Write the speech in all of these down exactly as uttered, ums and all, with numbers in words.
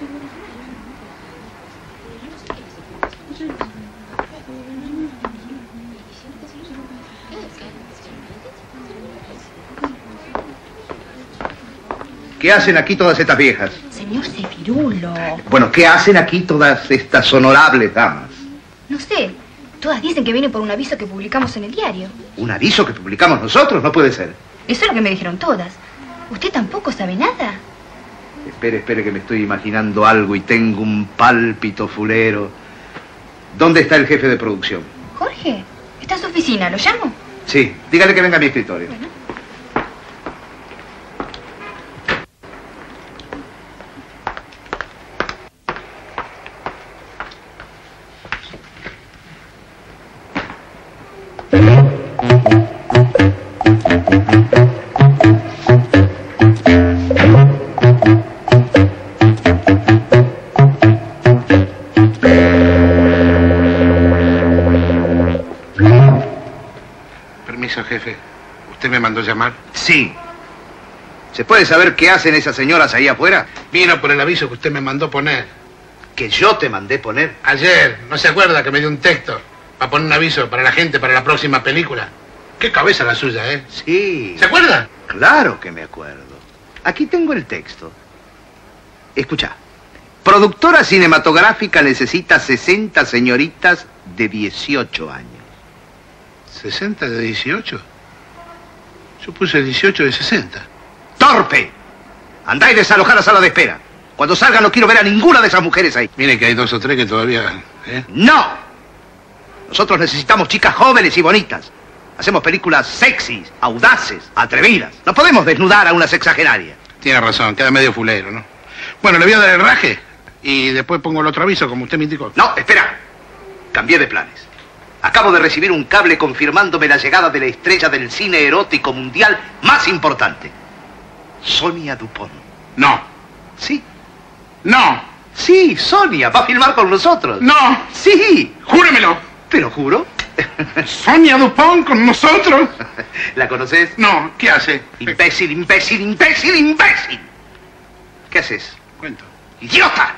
¿Qué hacen aquí todas estas viejas? Señor Sefirulo. Bueno, ¿qué hacen aquí todas estas honorables damas? No sé. Todas dicen que vienen por un aviso que publicamos en el diario. ¿Un aviso que publicamos nosotros? No puede ser. Eso es lo que me dijeron todas. ¿Usted tampoco sabe nada? Espere, espere, que me estoy imaginando algo y tengo un pálpito fulero. ¿Dónde está el jefe de producción? Jorge, está en su oficina. ¿Lo llamo? Sí, dígale que venga a mi escritorio. Bueno. Permiso, jefe. ¿Usted me mandó llamar? Sí. ¿Se puede saber qué hacen esas señoras ahí afuera? Vino por el aviso que usted me mandó poner. ¿Que yo te mandé poner? Ayer, ¿no se acuerda que me dio un texto para poner un aviso para la gente para la próxima película? Qué cabeza la suya, ¿eh? Sí. ¿Se acuerda? Claro que me acuerdo. Aquí tengo el texto. Escucha. Productora cinematográfica necesita sesenta señoritas de dieciocho años. ¿sesenta de dieciocho? Yo puse dieciocho de sesenta. ¡Torpe! Andá y desaloja la sala de espera. Cuando salga no quiero ver a ninguna de esas mujeres ahí. Mire que hay dos o tres que todavía... ¿eh? ¡No! Nosotros necesitamos chicas jóvenes y bonitas. Hacemos películas sexys, audaces, atrevidas. No podemos desnudar a una sexagenaria. Tiene razón, queda medio fulero, ¿no? Bueno, le voy a dar el raje y después pongo el otro aviso, como usted me indicó. No, espera. Cambié de planes. Acabo de recibir un cable confirmándome la llegada de la estrella del cine erótico mundial más importante. Sonia Dupont. No. Sí. No. Sí, Sonia va a filmar con nosotros. No. Sí. Júremelo. Te lo juro. Sonia Dupont con nosotros. ¿La conoces? No. ¿Qué hace? Imbécil, imbécil, imbécil, imbécil. ¿Qué haces? Cuento. ¡Idiota!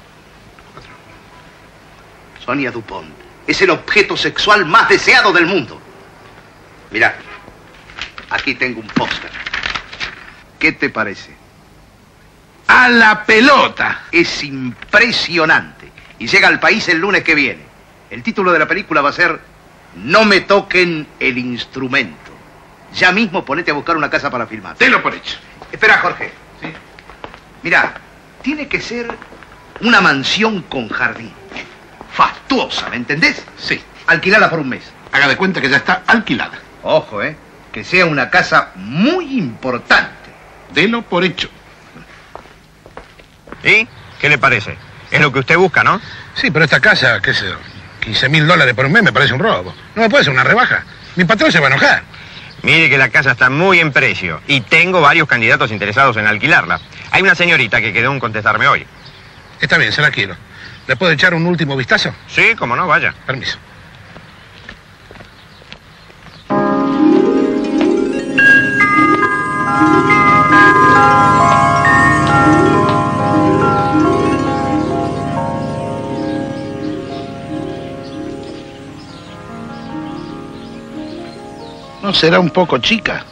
Sonia Dupont es el objeto sexual más deseado del mundo. Mirá, aquí tengo un póster. ¿Qué te parece? ¡A la pelota! Es impresionante. Y llega al país el lunes que viene. El título de la película va a ser No me toquen el instrumento. Ya mismo ponete a buscar una casa para filmar. Tenlo por hecho. Espera, Jorge. Sí. Mirá, tiene que ser una mansión con jardín. Fastuosa, ¿me entendés? Sí. Alquilala por un mes. Haga de cuenta que ya está alquilada. Ojo, ¿eh? Que sea una casa muy importante. Delo por hecho. ¿Y qué le parece? Es lo que usted busca, ¿no? Sí, pero esta casa, qué sé yo, quince mil dólares por un mes me parece un robo. No me puede ser una rebaja. Mi patrón se va a enojar. Mire que la casa está muy en precio y tengo varios candidatos interesados en alquilarla. Hay una señorita que quedó en contestarme hoy. Está bien, se la quiero. ¿Le puedo echar un último vistazo? Sí, cómo no, vaya. Permiso. ¿No será un poco chica?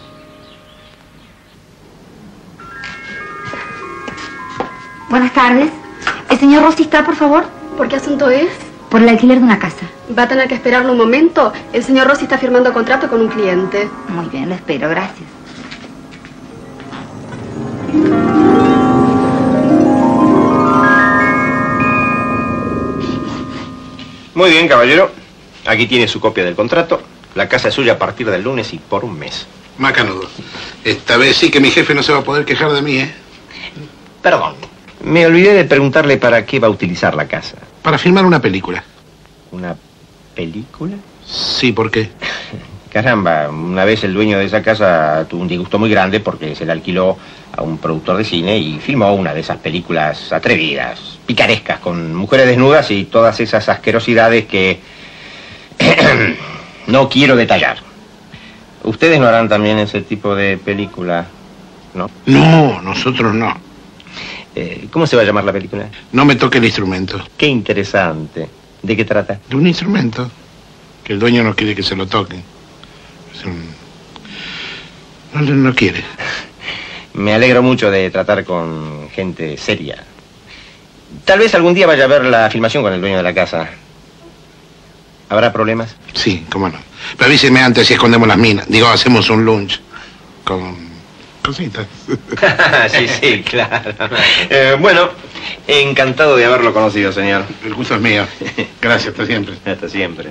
Buenas tardes. ¿El señor Rossi está, por favor? ¿Por qué asunto es? Por el alquiler de una casa. Va a tener que esperarlo un momento. El señor Rossi está firmando contrato con un cliente. Muy bien, lo espero, gracias. Muy bien, caballero. Aquí tiene su copia del contrato. La casa es suya a partir del lunes y por un mes. Macanudo. Esta vez sí que mi jefe no se va a poder quejar de mí, ¿eh? Perdón. Me olvidé de preguntarle para qué va a utilizar la casa. Para filmar una película. ¿Una película? Sí, ¿por qué? Caramba, una vez el dueño de esa casa tuvo un disgusto muy grande porque se la alquiló a un productor de cine y filmó una de esas películas atrevidas, picarescas, con mujeres desnudas y todas esas asquerosidades que no quiero detallar. ¿Ustedes no harán también ese tipo de película, no? No, nosotros no. Eh, ¿Cómo se va a llamar la película? No me toque el instrumento. Qué interesante. ¿De qué trata? De un instrumento que el dueño no quiere que se lo toque. Es un... No, no quiere. Me alegro mucho de tratar con gente seria. Tal vez algún día vaya a ver la filmación con el dueño de la casa. ¿Habrá problemas? Sí, cómo no. Pero avíseme antes si escondemos las minas. Digo, hacemos un lunch con cositas. Sí, sí, claro. Eh, bueno, encantado de haberlo conocido, señor. El gusto es mío. Gracias, hasta siempre. Hasta siempre.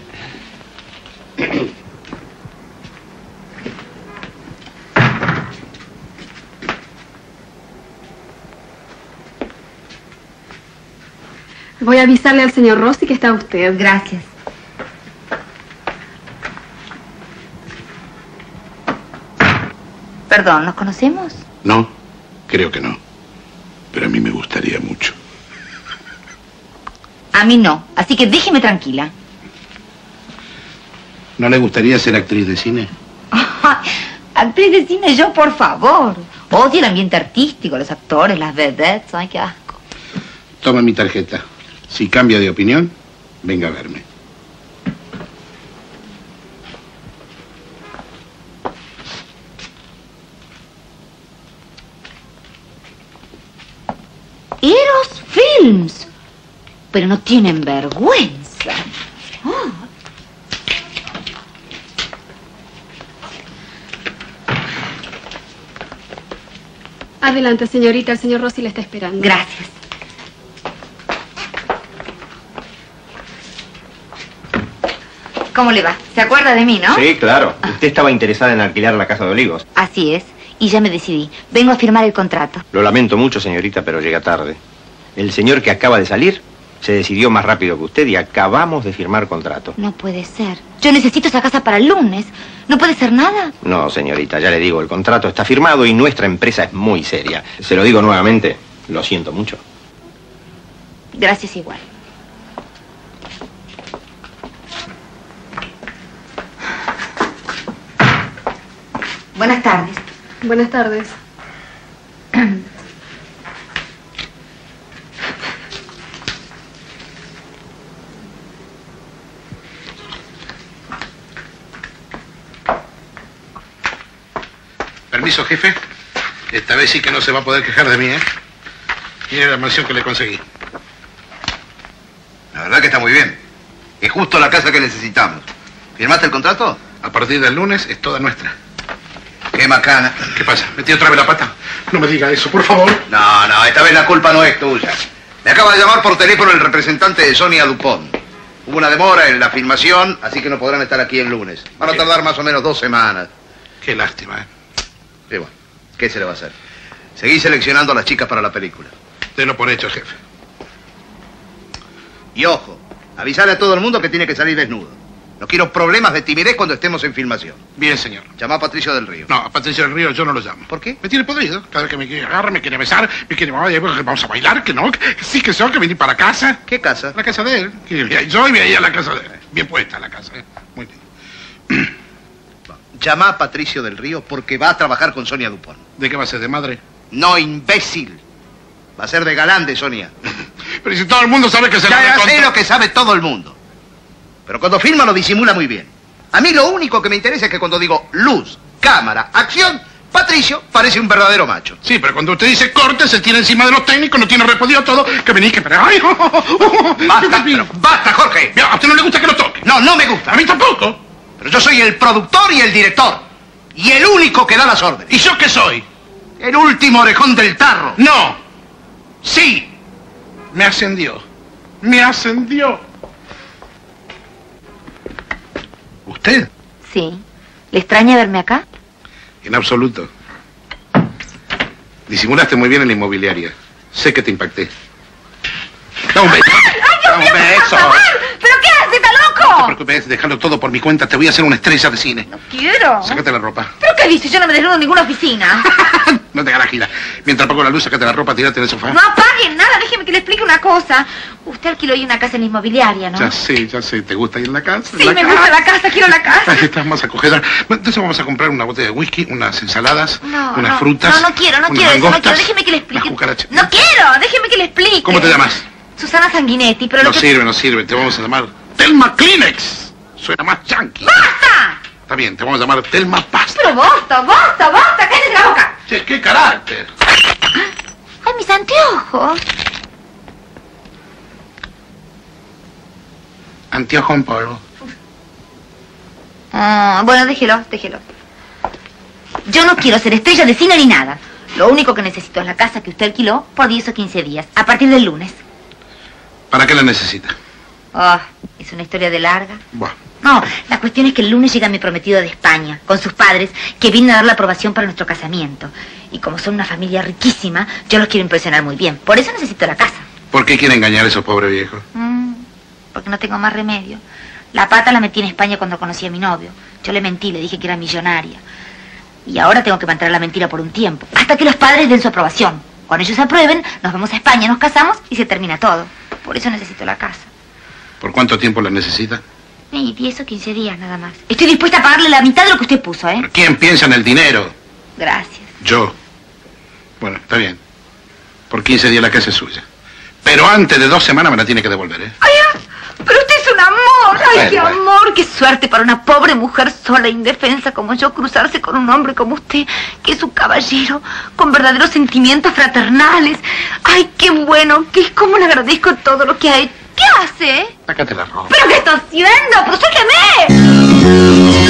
Voy a avisarle al señor Rossi que está usted. Gracias. Perdón, ¿nos conocemos? No, creo que no. Pero a mí me gustaría mucho. A mí no, así que déjeme tranquila. ¿No le gustaría ser actriz de cine? Actriz de cine yo, por favor. Odio el ambiente artístico, los actores, las vedettes. Ay, qué asco. Toma mi tarjeta. Si cambia de opinión, venga a verme. Eros Films. Pero no tienen vergüenza. Oh. Adelante, señorita. El señor Rossi la está esperando. Gracias. ¿Cómo le va? ¿Se acuerda de mí, no? Sí, claro. Usted estaba interesada en alquilar la Casa de Olivos. Así es. Y ya me decidí. Vengo a firmar el contrato. Lo lamento mucho, señorita, pero llega tarde. El señor que acaba de salir se decidió más rápido que usted y acabamos de firmar contrato. No puede ser. Yo necesito esa casa para el lunes. ¿No puede ser nada? No, señorita, ya le digo, el contrato está firmado y nuestra empresa es muy seria. Se lo digo nuevamente, lo siento mucho. Gracias igual. Buenas tardes. Buenas tardes. Permiso, jefe. Esta vez sí que no se va a poder quejar de mí, ¿eh? Mire la mansión que le conseguí. La verdad que está muy bien. Es justo la casa que necesitamos. ¿Firmaste el contrato? A partir del lunes es toda nuestra. Qué macana. ¿Qué pasa? ¿Metí otra vez la pata? No me diga eso, por favor. No, no, esta vez la culpa no es tuya. Me acaba de llamar por teléfono el representante de Sonia Dupont. Hubo una demora en la filmación, así que no podrán estar aquí el lunes. Van a tardar más o menos dos semanas. Qué lástima, ¿eh? Sí, bueno, ¿qué se le va a hacer? Seguí seleccionando a las chicas para la película. Tenlo por hecho, jefe. Y ojo, avisale a todo el mundo que tiene que salir desnudo. No quiero problemas de timidez cuando estemos en filmación. Bien, señor. Llama a Patricio del Río. No, a Patricio del Río yo no lo llamo. ¿Por qué? Me tiene podrido. Cada vez que me quiere agarrar, me quiere besar, me quiere... Vamos a bailar, que no, que sí, que son, que venir para casa. ¿Qué casa? La casa de él. Que yo y voy a la casa de él. Bien puesta la casa, ¿eh? Muy bien. Llama a Patricio del Río porque va a trabajar con Sonia Dupont. ¿De qué va a ser? ¿De madre? No, imbécil. Va a ser de galán de Sonia. Pero si todo el mundo sabe que se Ya, la ya recontra- sé lo que sabe todo el mundo. Pero cuando filma lo disimula muy bien. A mí lo único que me interesa es que cuando digo luz, cámara, acción, Patricio parece un verdadero macho. Sí, pero cuando usted dice corte, se tira encima de los técnicos, no tiene respondido todo, que venís, que... ¡Ay! Oh, oh, oh, oh. Basta, pero basta, Jorge. Mira, a usted no le gusta que lo toque. No, no me gusta. A mí tampoco. Pero yo soy el productor y el director. Y el único que da las órdenes. ¿Y yo qué soy? El último orejón del tarro. No. Sí. Me ascendió. Me ascendió. ¿Usted? Sí. ¿Le extraña verme acá? En absoluto. Disimulaste muy bien en la inmobiliaria. Sé que te impacté. Da un beso. Da un beso. ¿Pero qué hace? ¿Está No te loco? preocupes, déjalo todo por mi cuenta. Te voy a hacer una estrella de cine. No quiero. Sácate la ropa. ¿Pero qué dice? Yo no me desnudo en ninguna oficina. No te hagas la gira. Mientras apago la luz, sácate la ropa, tirate en el sofá. No apaguen nada, déjeme que le explique una cosa. Usted alquiló hoy una casa en la inmobiliaria, ¿no? Ya sé, ya sé. ¿Te gusta ir en la casa? Sí, ¿En me la gusta la casa, quiero la casa. Ahí está más acogedora. Bueno, entonces vamos a comprar una botella de whisky, unas ensaladas, No, unas no, frutas. No, no quiero, no unas quiero eso, no quiero. langostas, Déjeme que le explique. unas cucarachas. No quiero, explique. ¿Cómo te llamas? Susana Sanguinetti, pero No lo que... sirve, no sirve. Te vamos a llamar Telma Kleenex. Suena más yankee. ¡Basta! Está bien, te vamos a llamar Telma Pasta. Pero basta, basta, basta, cállate la boca. Che, qué carácter. Ay, mis anteojos. Anteojo en polvo. Ah, bueno, déjelo, déjelo. Yo no quiero ser estrella de cine ni nada. Lo único que necesito es la casa que usted alquiló por diez o quince días, a partir del lunes. ¿Para qué la necesita? Oh, es una historia de larga. Bueno, No, la cuestión es que el lunes llega mi prometido de España, con sus padres, que vienen a dar la aprobación para nuestro casamiento. Y como son una familia riquísima, yo los quiero impresionar muy bien. Por eso necesito la casa. ¿por qué quiere engañar a esos pobres viejos? Mm, porque no tengo más remedio. La pata la metí en España cuando conocí a mi novio. Yo le mentí, le dije que era millonaria. Y ahora tengo que mantener la mentira por un tiempo, hasta que los padres den su aprobación. Cuando ellos aprueben, nos vamos a España, nos casamos y se termina todo. Por eso necesito la casa. ¿Por cuánto tiempo la necesita? Y diez o quince días nada más. Estoy dispuesta a pagarle la mitad de lo que usted puso, ¿eh? ¿Pero quién piensa en el dinero? Gracias. Yo. Bueno, está bien. Por quince días la casa es suya. Pero antes de dos semanas me la tiene que devolver, ¿eh? ¡Ay, ah! Pero usted es un amor! ¡Ay, Bueno, qué bueno. amor! ¡Qué suerte para una pobre mujer sola e indefensa como yo cruzarse con un hombre como usted, que es un caballero, con verdaderos sentimientos fraternales! ¡Ay, qué bueno! ¿Qué, ¿Cómo le agradezco todo lo que ha hecho? ¿Qué hace? Sácate la ropa. ¿Pero qué está haciendo? ¡Pero suélteme!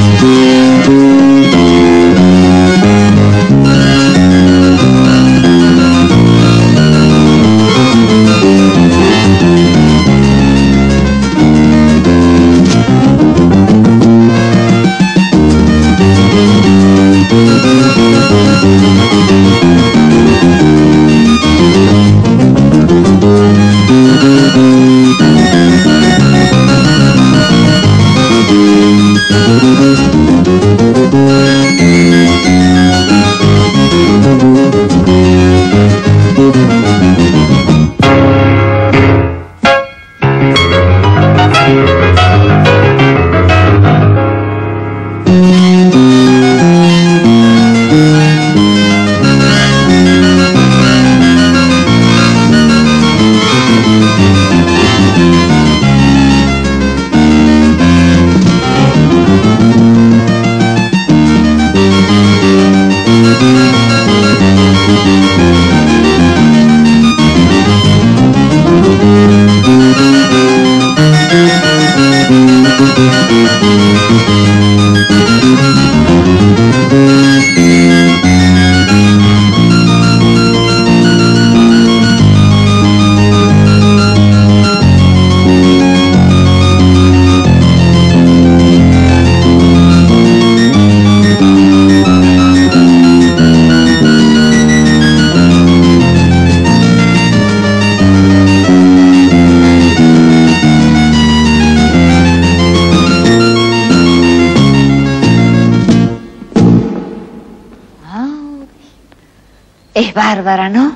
Es bárbara, ¿no?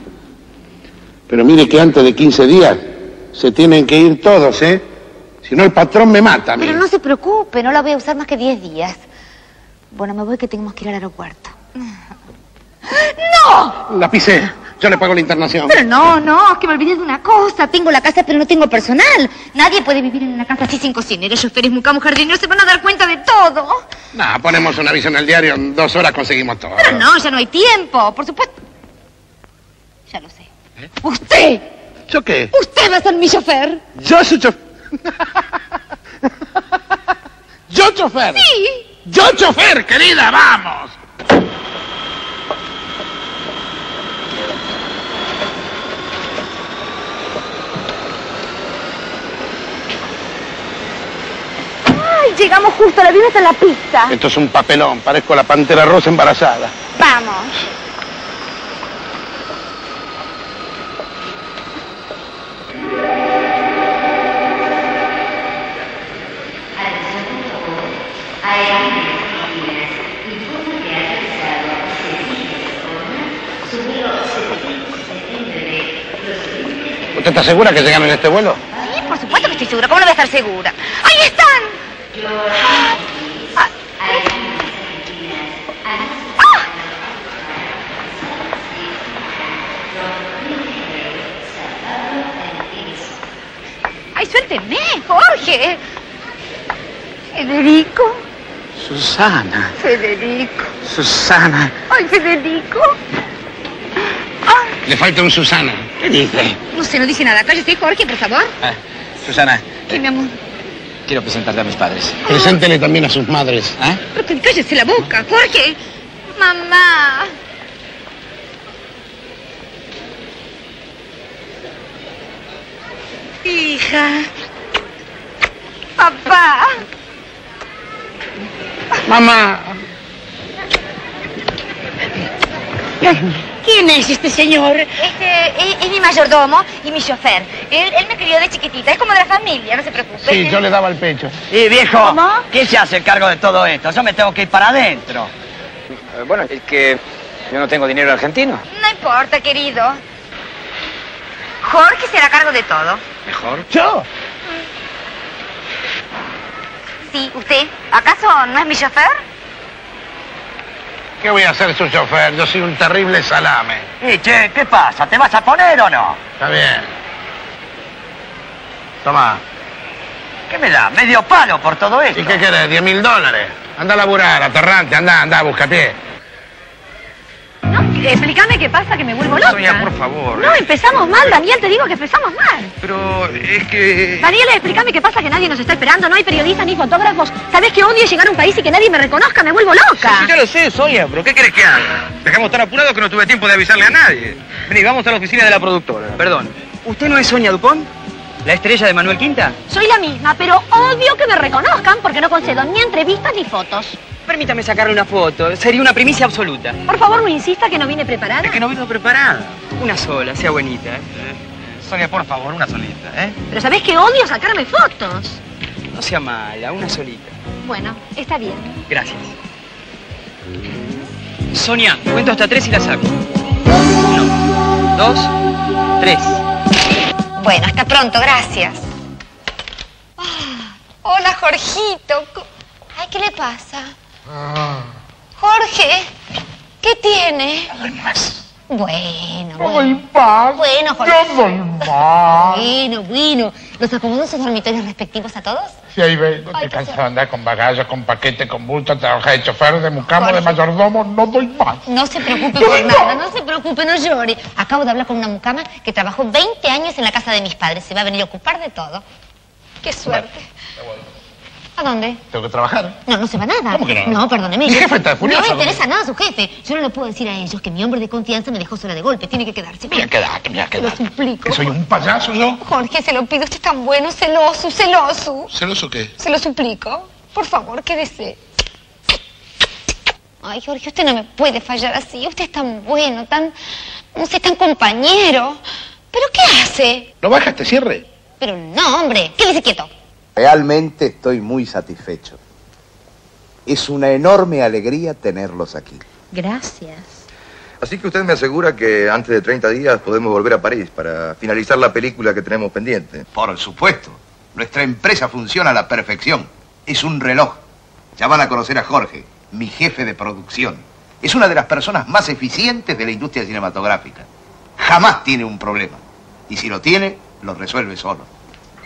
Pero mire que antes de quince días se tienen que ir todos, ¿eh? Si no, el patrón me mata a mí. Pero no se preocupe, no la voy a usar más que diez días. Bueno, me voy que tenemos que ir al aeropuerto. ¡No! La pisé. Yo le pago la internación. Pero no, no, es que me olvidé de una cosa. Tengo la casa, pero no tengo personal. Nadie puede vivir en una casa así sin cocinero, choferes, mucama, jardinero. Se van a dar cuenta de todo. Nah, ponemos un aviso en el diario. En dos horas conseguimos todo. Pero no, ya no hay tiempo. Por supuesto. Ya lo sé. ¿Eh? ¡Usted! ¿Yo qué? ¡Usted va a ser mi chofer! Yo soy chofer. ¿Yo chofer? Sí. ¡Yo chofer, querida! ¡Vamos! Ay, llegamos justo, la vimos en la pista. Esto es un papelón. Parezco la pantera rosa embarazada. Vamos. ¿Usted está segura que llegan en este vuelo? Sí, por supuesto que estoy segura. ¿Cómo no voy a estar segura? ¡Ahí están! Ah, ah. suélteme, Jorge. Federico. Susana. Federico. Susana. Ay, Federico. Ay. Le falta un Susana. ¿Qué dice? No sé, no dice nada. Cállate, Jorge, por favor. Ah, Susana. ¿Qué, mi amor? Quiero presentarte a mis padres. Preséntele también a sus madres. ¿Ah? Pero que cállese la boca, Jorge. Mamá. Hija. Papá. Mamá. ¿Quién es este señor? Este es, es mi mayordomo y mi chofer. Él, él me crió de chiquitita. Es como de la familia, no se preocupe. Sí, yo le daba el pecho. Y viejo, ¿Cómo? ¿quién se hace el cargo de todo esto? Yo me tengo que ir para adentro. Eh, bueno, es que yo no tengo dinero argentino. No importa, querido. Jorge será a cargo de todo. ¿Mejor? ¿Yo? Sí, ¿usted? ¿Acaso no es mi chofer? ¿Qué voy a hacer su chofer? Yo soy un terrible salame. Y che, ¿qué pasa? ¿Te vas a poner o no? Está bien. Tomá. ¿Qué me da? ¿Medio palo por todo esto? ¿Y qué querés? ¿Diez mil dólares? Anda a laburar, aterrante, anda, anda, búscate. No, explícame qué pasa, que me vuelvo loca. Sonia, por favor. No, empezamos mal, Daniel, te digo que empezamos mal. Pero es que... Daniel, explícame qué pasa, que nadie nos está esperando, no hay periodistas ni fotógrafos. ¿Sabés que odio llegar a un país y que nadie me reconozca? Me vuelvo loca. Sí, ya lo sé, Sonia, pero ¿qué querés que haga? Dejamos tan apurado que no tuve tiempo de avisarle a nadie. Vení, vamos a la oficina de la productora. Perdón, ¿usted no es Sonia Dupont? ¿La estrella de Manuel Quinta? Soy la misma, pero odio que me reconozcan porque no concedo ni entrevistas ni fotos. Permítame sacarle una foto, sería una primicia absoluta. Por favor, no insista que no vine preparada. Es que no vino preparada. Una sola, sea buenita, ¿eh? Sonia, por favor, una solita, ¿eh? Pero ¿sabés que odio sacarme fotos? No sea mala, una solita. Bueno, está bien. Gracias. Sonia, cuento hasta tres y la saco. Uno, dos, tres. Bueno, hasta pronto, gracias. Ah, hola, Jorgito. Ay, ¿qué le pasa? Jorge, ¿qué tiene? No doy más. Bueno, No bueno. doy más. Bueno, Jorge. No doy más. Bueno, bueno. ¿Los acomodó en sus dormitorios respectivos a todos? Si ahí vengo, Ay, estoy qué cansado de andar con bagajes, con paquetes, con bultos, trabajar de chofer, de mucamo, de Jorge. mayordomo, no doy más. No se preocupe No, por no. nada, no se preocupe, no llore. Acabo de hablar con una mucama que trabajó veinte años en la casa de mis padres. Se va a venir a ocupar de todo. ¡Qué suerte! ¿A dónde? Tengo que trabajar. No, no se va nada. ¿Cómo que no? No, perdóneme. Mi yo- jefe está furioso No me conmigo. interesa nada su jefe. Yo no le puedo decir a ellos que mi hombre de confianza me dejó sola de golpe. Tiene que quedarse. Mira, quédate, mira, Se lo quédate. suplico. ¿Que soy un payaso yo? Jorge, se lo pido. Usted es tan bueno, celoso, celoso. ¿Celoso qué? Se lo suplico. Por favor, quédese. Ay, Jorge, usted no me puede fallar así. Usted es tan bueno, tan... no sé, tan compañero. ¿Pero qué hace? ¿Lo bajas, te cierre? Pero no, hombre. Quédese quieto. Realmente estoy muy satisfecho. Es una enorme alegría tenerlos aquí. Gracias. Así que usted me asegura que antes de treinta días podemos volver a París para finalizar la película que tenemos pendiente. Por supuesto. Nuestra empresa funciona a la perfección. Es un reloj. Ya van a conocer a Jorge, mi jefe de producción. Es una de las personas más eficientes de la industria cinematográfica. Jamás tiene un problema. Y si lo tiene, lo resuelve solo.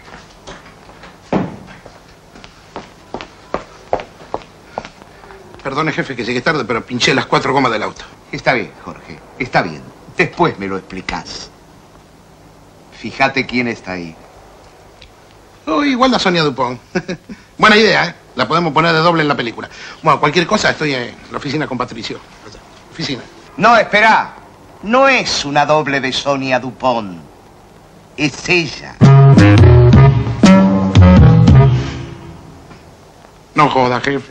Perdone, jefe, que llegué tarde, pero pinché las cuatro gomas del auto. Está bien, Jorge. Está bien. Después me lo explicás. Fíjate quién está ahí. Oh, igual la Sonia Dupont. Buena idea, ¿eh? La podemos poner de doble en la película. Bueno, cualquier cosa, estoy en la oficina con Patricio. Oficina. No, espera. No es una doble de Sonia Dupont. Es ella. No joda, jefe.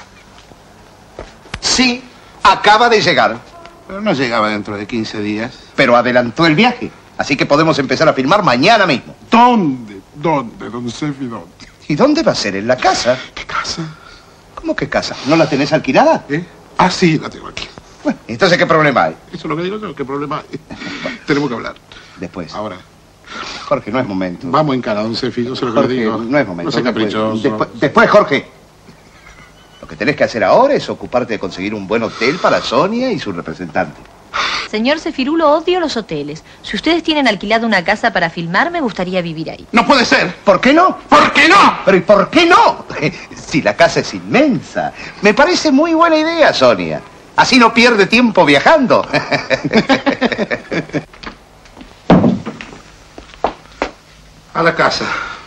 Sí, acaba de llegar. Pero no llegaba dentro de quince días. Pero adelantó el viaje. Así que podemos empezar a filmar mañana mismo. ¿Dónde? ¿Dónde? ¿Don Sefi? ¿Dónde? ¿Y dónde va a ser? ¿En la casa? ¿Qué casa? ¿Cómo que casa? ¿No la tenés alquilada? ¿Eh? Ah, sí, la tengo aquí. Bueno, entonces, ¿qué problema hay? Eso es lo que digo yo, ¿qué problema hay? Tenemos que hablar. Después. Ahora, Jorge, no es momento. vamos en cara, don Sefi, yo sé lo que Jorge, le digo. no es momento. No sé Después, caprichoso. después, después, Jorge. Lo que tenés que hacer ahora es ocuparte de conseguir un buen hotel para Sonia y su representante. Señor Cefirulo, odio los hoteles. Si ustedes tienen alquilado una casa para filmar, me gustaría vivir ahí. No puede ser. ¿Por qué no? ¿Por qué no? Pero ¿y por qué no? Si la casa es inmensa. Me parece muy buena idea, Sonia. Así no pierde tiempo viajando. A la casa.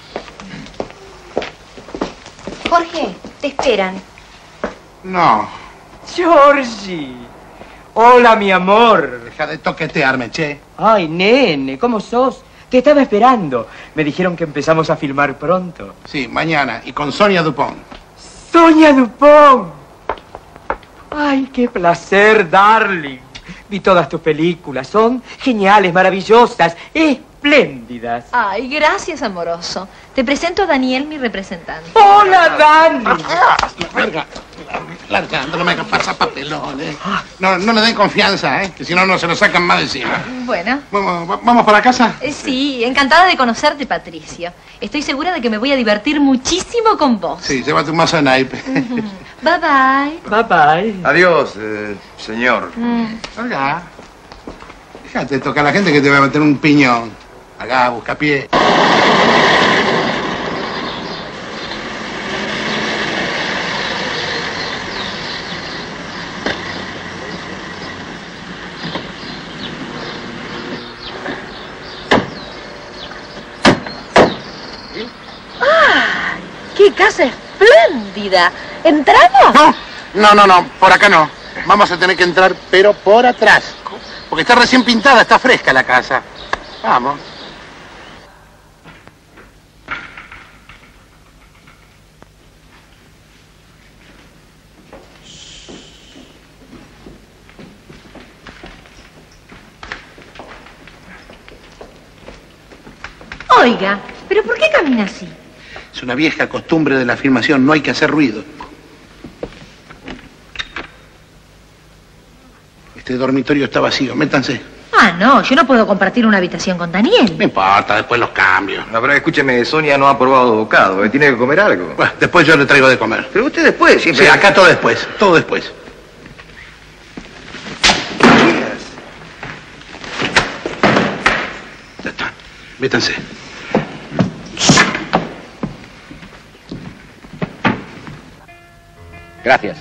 Jorge, te esperan. No. Georgie. Hola, mi amor. Deja de toquetearme, che. Ay, nene, ¿cómo sos? Te estaba esperando. Me dijeron que empezamos a filmar pronto. Sí, mañana. Y con Sonia Dupont. ¡Sonia Dupont! Ay, qué placer, darling. Vi todas tus películas. Son geniales, maravillosas, espléndidas. Ay, gracias, amoroso. Te presento a Daniel, mi representante. ¡Hola, Dani! Larga, larga, no me hagas pasar papelones. No, no le den confianza, ¿eh? Que si no, no se lo sacan más de encima. Bueno. ¿Vamos, vamos para casa? Eh, sí, encantada de conocerte, Patricio. Estoy segura de que me voy a divertir muchísimo con vos. Sí, llévate un mazo de naipe. Bye, bye. Bye, bye. Adiós, eh, señor. Mm. Larga. Fíjate, toca a la gente que te va a meter un piñón. Acá, busca pie. ¡Qué casa espléndida! ¿Entramos? No, no, no, no, por acá no. Vamos a tener que entrar, pero por atrás. Porque está recién pintada, está fresca la casa. Vamos. Oiga, ¿pero por qué camina así? Es una vieja costumbre de la filmación, no hay que hacer ruido. Este dormitorio está vacío, métanse. Ah, no, yo no puedo compartir una habitación con Daniel. No importa, después los cambio. No, pero escúcheme, Sonia no ha probado bocado, ¿eh? Tiene que comer algo. Bueno, después yo le traigo de comer. Pero usted después, siempre... Sí, acá todo después, todo después. Ya está, métanse. Gracias.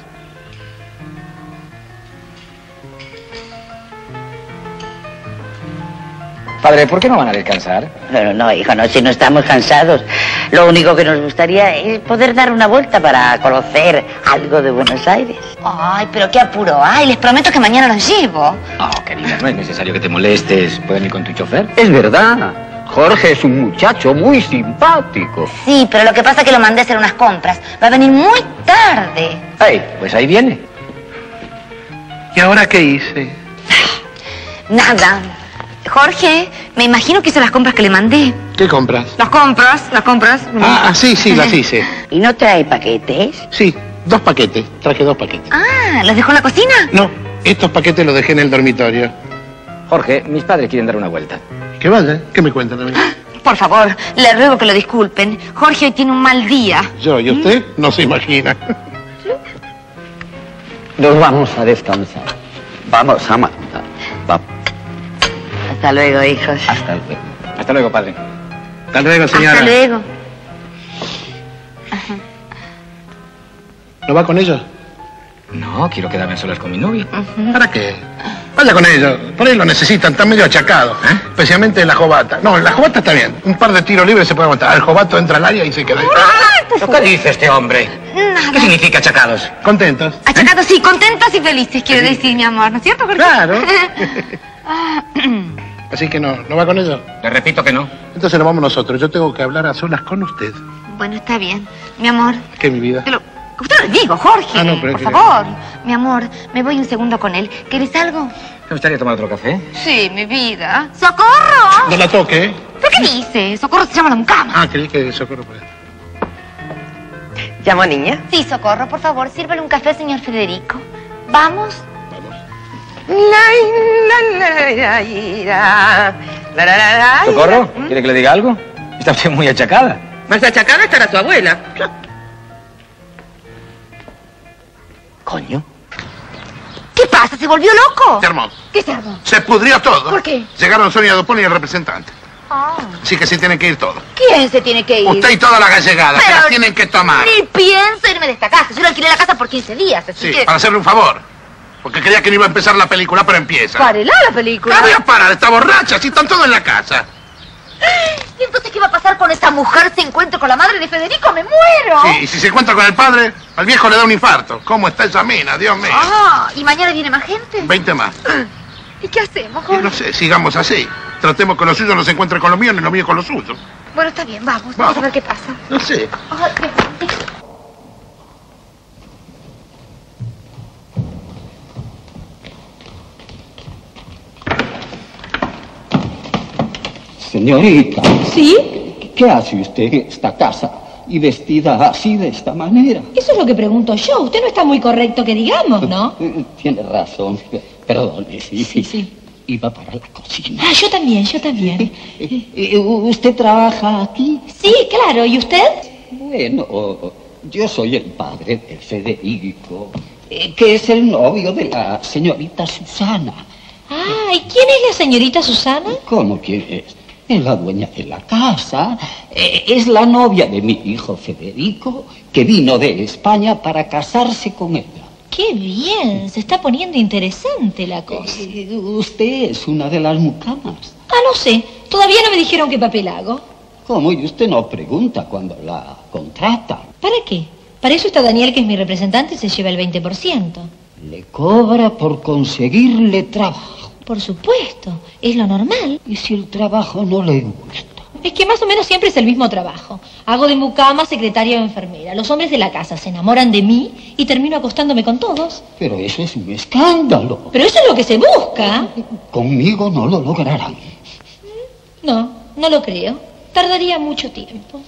Padre, ¿por qué no van a descansar? Bueno, no, hijo, no, si no estamos cansados. Lo único que nos gustaría es poder dar una vuelta para conocer algo de Buenos Aires. Ay, pero qué apuro hay. Les prometo que mañana los llevo. Oh, querida, no es necesario que te molestes. ¿Pueden ir con tu chofer? Es verdad. Jorge es un muchacho muy simpático. Sí, pero lo que pasa es que lo mandé a hacer unas compras. Va a venir muy tarde. Ay, pues ahí viene. ¿Y ahora qué hice? Nada. Jorge, me imagino que hizo las compras que le mandé. ¿Qué compras? Las compras, las compras. Ah, sí, sí, las hice. ¿Y no trae paquetes? Sí, dos paquetes. Traje dos paquetes. Ah, ¿los dejó en la cocina? No, estos paquetes los dejé en el dormitorio. Jorge, mis padres quieren dar una vuelta. Que vaya, ¿qué me cuentan a mí? Por favor, le ruego que lo disculpen. Jorge hoy tiene un mal día. Yo, ¿y usted? No se imagina. Nos vamos a descansar. Vamos a matar. Vamos. Hasta luego, hijos. Hasta luego. Hasta luego, padre. Hasta luego, señora. Hasta luego. ¿No va con ellos? No, quiero quedarme a solas con mi novia. ¿Para qué? Vaya con ellos. Por ahí lo necesitan, están medio achacados. ¿Eh? Especialmente la jovata. No, la jovata está bien. Un par de tiros libres se puede aguantar. El jovato entra al área y se queda ahí. ¿Qué dice este hombre? Nada. ¿Qué significa achacados? ¿Contentos? Achacados, sí, contentos y felices, quiero decir, mi amor. ¿No es cierto, Jorge? Claro. Así que no, ¿no va con ellos? Le repito que no. Entonces nos vamos nosotros. Yo tengo que hablar a solas con usted. Bueno, está bien. Mi amor. ¿Qué, mi vida? Te lo... Usted lo digo, Jorge. Ah, no, pero por que- favor. Mi amor, me voy un segundo con él. ¿Querés algo? ¿Te gustaría tomar otro café? Sí, mi vida. ¡Socorro! No la toque, ¿eh? ¿Pero qué dice? Socorro se llama la mucama. Ah, creí que socorro por ahí. ¿Llamo niña? Sí, Socorro, por favor, sírvele un café, señor Federico. ¿Vamos? ¿Socorro? ¿Quiere que le diga algo? Está usted muy achacada. Más achacada estará su abuela. Coño. ¿Qué pasa? pasa? ¿Se volvió loco? Se armó. ¿Qué se armó? Se pudrió todo. ¿Por qué? Llegaron Sonia Dupont y el representante. Ah. Así que se tienen que ir todos. ¿Quién se tiene que ir? Usted y todas las gallegadas, Pero se las tienen que tomar. Ni pienso irme de esta casa. Yo le alquilé la casa por quince días, así Sí, que... para hacerle un favor. Porque creía que no iba a empezar la película, pero empieza. Párela la película. ¿Qué voy a parar? Está borracha, si están todos en la casa. ¿Y entonces qué va a pasar cuando esta mujer se encuentre con la madre de Federico? ¡Me muero! Sí, y si se encuentra con el padre, al viejo le da un infarto. ¿Cómo está esa mina? Dios mío. Ah, ¿y mañana viene más gente? Veinte más. ¿Y qué hacemos, Y Jorge? no sé, sigamos así. Tratemos que los suyos no se encuentren con los míos ni los míos con los suyos. Bueno, está bien, vamos. Vamos, Vamos. a ver qué pasa. No sé. Ay, ven, ven. Señorita. ¿Sí? ¿Qué hace usted en esta casa y vestida así de esta manera? Eso es lo que pregunto yo. Usted no está muy correcto que digamos, ¿no? Tiene razón. Perdone, sí, sí, sí. Iba para la cocina. Ah, yo también, yo también. Eh, ¿Usted trabaja aquí? Sí, claro. ¿Y usted? Bueno, yo soy el padre de Federico, eh, que es el novio de la señorita Susana. Ah, ¿y quién es la señorita Susana? ¿Cómo quién es? Es la dueña de la casa. Eh, es la novia de mi hijo Federico, que vino de España para casarse con ella. ¡Qué bien! Se está poniendo interesante la cosa. Eh, usted es una de las mucamas. Ah, no sé. Todavía no me dijeron qué papel hago. ¿Cómo? Y usted no pregunta cuando la contrata. ¿Para qué? Para eso está Daniel, que es mi representante, y se lleva el veinte por ciento. Le cobra por conseguirle trabajo. Por supuesto. Es lo normal. ¿Y si el trabajo no le gusta? Es que más o menos siempre es el mismo trabajo. Hago de mucama, secretaria o enfermera. Los hombres de la casa se enamoran de mí y termino acostándome con todos. Pero eso es un escándalo. Pero eso es lo que se busca. Conmigo no lo lograrán. No, no lo creo. Tardaría mucho tiempo.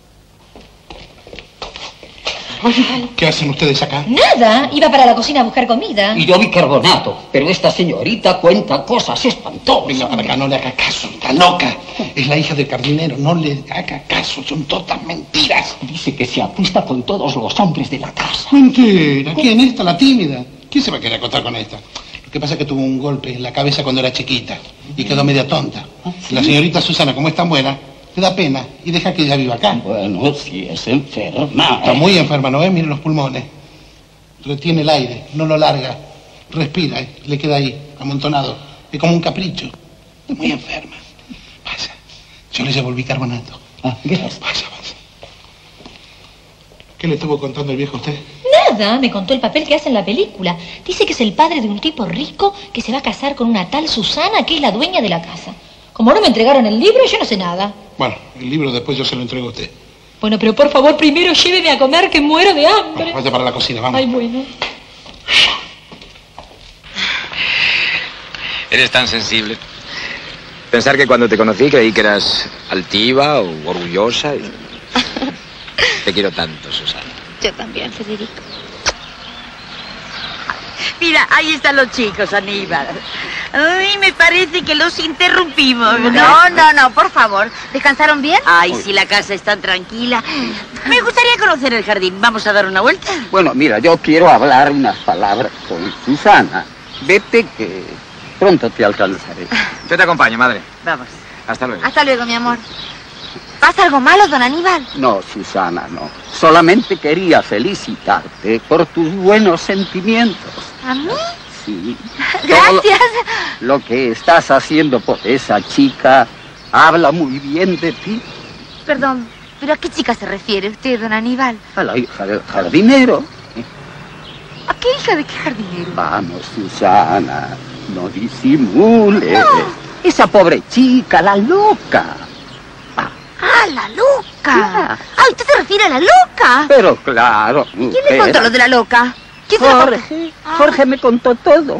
Oye, ¿qué hacen ustedes acá? Nada. Iba para la cocina a buscar comida. Y yo bicarbonato. Pero esta señorita cuenta cosas espantosas. Venga para acá, no le haga caso, está loca. Es la hija del jardinero, no le haga caso, son todas mentiras. Dice que se acuesta con todos los hombres de la casa. Mentira, ¿quién es esta, la tímida? ¿Quién se va a querer acostar con esta? Lo que pasa es que tuvo un golpe en la cabeza cuando era chiquita y quedó media tonta. ¿Sí? La señorita Susana, como es tan buena, le da pena y deja que ella viva acá. Bueno, si es enferma. Está muy enferma, ¿no ves? Miren los pulmones. Retiene el aire, no lo larga. Respira, ¿eh? Le queda ahí, amontonado. Es como un capricho. Es muy enferma. Pasa. Yo le llevo el bicarbonato. Ah, gracias. Pasa, pasa. ¿Qué le estuvo contando el viejo a usted? Nada, me contó el papel que hace en la película. Dice que es el padre de un tipo rico que se va a casar con una tal Susana, que es la dueña de la casa. Como no me entregaron el libro, yo no sé nada. Bueno, el libro después yo se lo entrego a usted. Bueno, pero por favor, primero lléveme a comer, que muero de hambre. Bueno, vaya para la cocina, vamos. Ay, bueno. Eres tan sensible. Pensar que cuando te conocí creí que eras altiva o orgullosa. Y... Te quiero tanto, Susana. Yo también, Federico. Mira, ahí están los chicos, Aníbal. Ay, me parece que los interrumpimos, ¿no? No, no, no, por favor. ¿Descansaron bien? Ay, si la casa está tranquila. Me gustaría conocer el jardín. ¿Vamos a dar una vuelta? Bueno, mira, yo quiero hablar unas palabras con Susana. Vete que pronto te alcanzaré. Yo te acompaño, madre. Vamos. Hasta luego. Hasta luego, mi amor. ¿Pasa algo malo, don Aníbal? No, Susana, no. Solamente quería felicitarte por tus buenos sentimientos. ¿A mí? Sí. Gracias. Lo, lo que estás haciendo por esa chica habla muy bien de ti. Perdón, ¿pero a qué chica se refiere usted, don Aníbal? A la hija del jardinero. ¿A qué hija de qué jardinero? Vamos, Susana, no disimules. No. Esa pobre chica, la loca. ¡Ah, la loca! Ah, ¿usted se refiere a la loca? Pero claro. ¿Quién le contó lo de la loca? ¿Quién se Jorge. lo contó? Ah. Jorge me contó todo.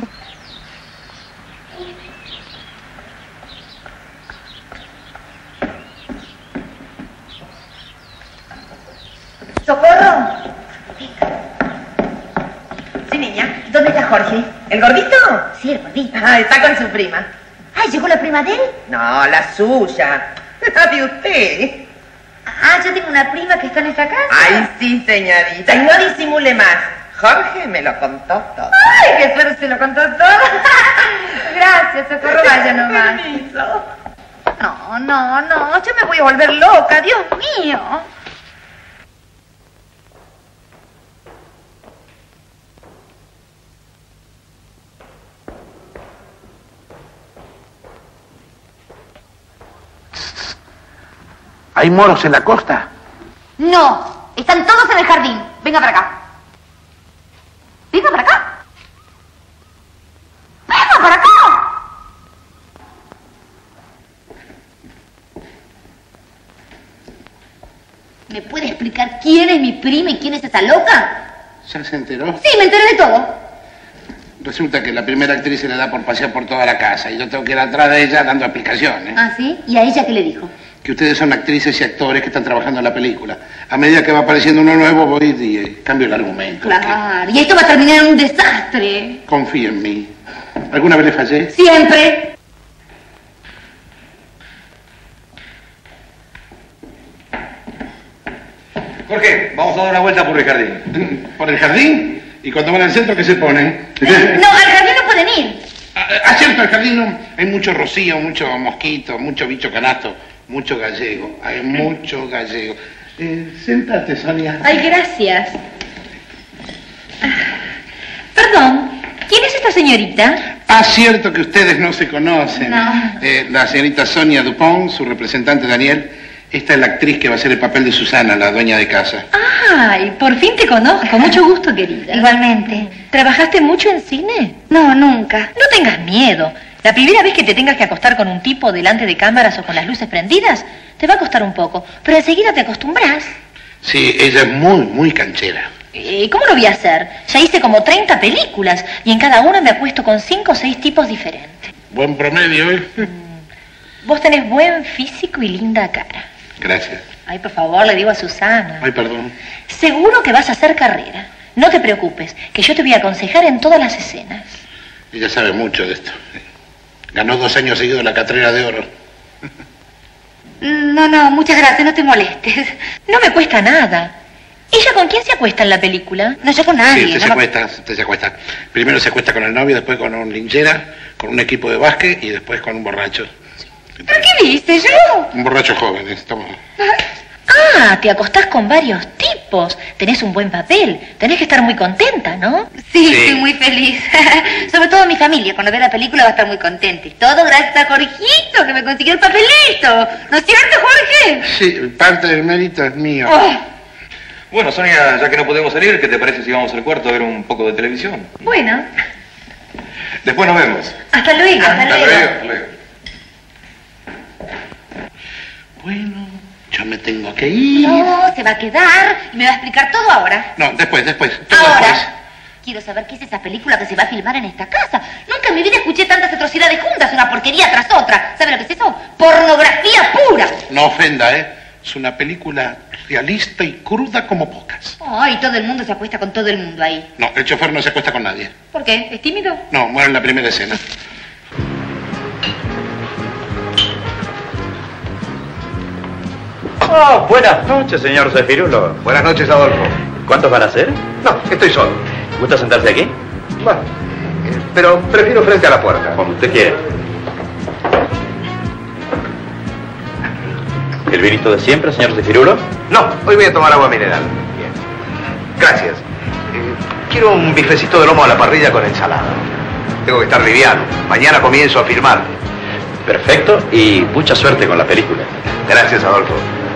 ¡Socorro! Sí, niña. ¿Dónde está Jorge? ¿El gordito? Sí, el gordito. Ah, está con su prima. Ah, ¿llegó la prima de él? No, la suya. La de usted. Ah, yo tengo una prima que está en esta casa. Ay, sí, señorita. Y no disimule más. Jorge me lo contó todo. ¡Ay, qué suerte se lo contó todo! Gracias, Socorro, vaya nomás. Permiso. No, no, no, yo me voy a volver loca, Dios mío. ¿Hay moros en la costa? No, están todos en el jardín. Venga para acá. Venga para acá. Venga para acá. ¿Me puede explicar quién es mi prima y quién es esa loca? ¿Ya se enteró? Sí, me enteré de todo. Resulta que la primera actriz se le da por pasear por toda la casa y yo tengo que ir atrás de ella dando explicaciones. ¿Ah, sí? ¿Y a ella qué le dijo? Que ustedes son actrices y actores que están trabajando en la película. A medida que va apareciendo uno nuevo, voy y eh, cambio el argumento. Claro, y esto va a terminar en un desastre. Confía en mí. ¿Alguna vez le fallé? Siempre. Jorge, vamos a dar una vuelta por el jardín. ¿Por el jardín? ¿Y cuando van al centro qué se pone? No, al jardín no pueden ir. Ah, cierto, al jardín no. Hay mucho rocío, mucho mosquito, mucho bicho canasto, mucho gallego. Hay mucho gallego. Eh, sentate, Sonia. Ay, gracias. Perdón, ¿quién es esta señorita? Ah, cierto que ustedes no se conocen. No. Eh, la señorita Sonia Dupont, su representante Daniel. Esta es la actriz que va a hacer el papel de Susana, la dueña de casa. Ay, por fin te conozco. Mucho gusto, querida. Igualmente. ¿Trabajaste mucho en cine? No, nunca. No tengas miedo. La primera vez que te tengas que acostar con un tipo delante de cámaras o con las luces prendidas, te va a costar un poco, pero enseguida te acostumbras. Sí, ella es muy, muy canchera. Eh, ¿Cómo lo voy a hacer? Ya hice como treinta películas y en cada una me acuesto con cinco o seis tipos diferentes. Buen promedio, ¿eh? Vos tenés buen físico y linda cara. Gracias. Ay, por favor, le digo a Susana. Ay, perdón. Seguro que vas a hacer carrera. No te preocupes, que yo te voy a aconsejar en todas las escenas. Ella sabe mucho de esto. Ganó dos años seguidos la Catrera de Oro. No, no, muchas gracias, no te molestes. No me cuesta nada. ¿Ella con quién se acuesta en la película? No, yo con nadie. Sí, usted no se me- acuesta, usted se acuesta. Primero se acuesta con el novio, después con un linchera, con un equipo de básquet y después con un borracho. ¿Pero qué viste yo? Un borracho joven, estamos... Ah, te acostás con varios tipos. Tenés un buen papel. Tenés que estar muy contenta, ¿no? Sí, estoy muy feliz. Sobre todo mi familia, cuando vea la película va a estar muy contenta. Y todo gracias a Jorgito, que me consiguió el papelito. ¿No es cierto, Jorge? Sí, parte del mérito es mío. Oh, Bueno, Sonia, ya que no podemos salir, ¿qué te parece si vamos al cuarto a ver un poco de televisión? Bueno, Después nos vemos. hasta luego. Hasta luego. Hasta luego. Bueno, yo me tengo que ir. no, se va a quedar y me va a explicar todo ahora. No, después, después. Todo Ahora. después. Quiero saber qué es esa película que se va a filmar en esta casa. Nunca en mi vida escuché tantas atrocidades juntas, una porquería tras otra. ¿Sabe lo que es eso? Pornografía pura. No ofenda, ¿eh? Es una película realista y cruda como pocas. Ay, todo el mundo se acuesta con todo el mundo ahí. No, el chofer no se acuesta con nadie. ¿Por qué? ¿Es tímido? No, muere en la primera escena. Oh, buenas noches, señor Zefirulo. Buenas noches, Adolfo. ¿Cuántos van a ser? No, estoy solo. ¿Gusta sentarse aquí? Bueno, eh, pero prefiero frente a la puerta. Como usted quiere. ¿El vinito de siempre, señor Zefirulo? No, hoy voy a tomar agua mineral. Bien. Gracias. Eh, quiero un bifecito de lomo a la parrilla con ensalada. Tengo que estar liviano. Mañana comienzo a filmar. Perfecto, y mucha suerte con la película. Gracias, Adolfo.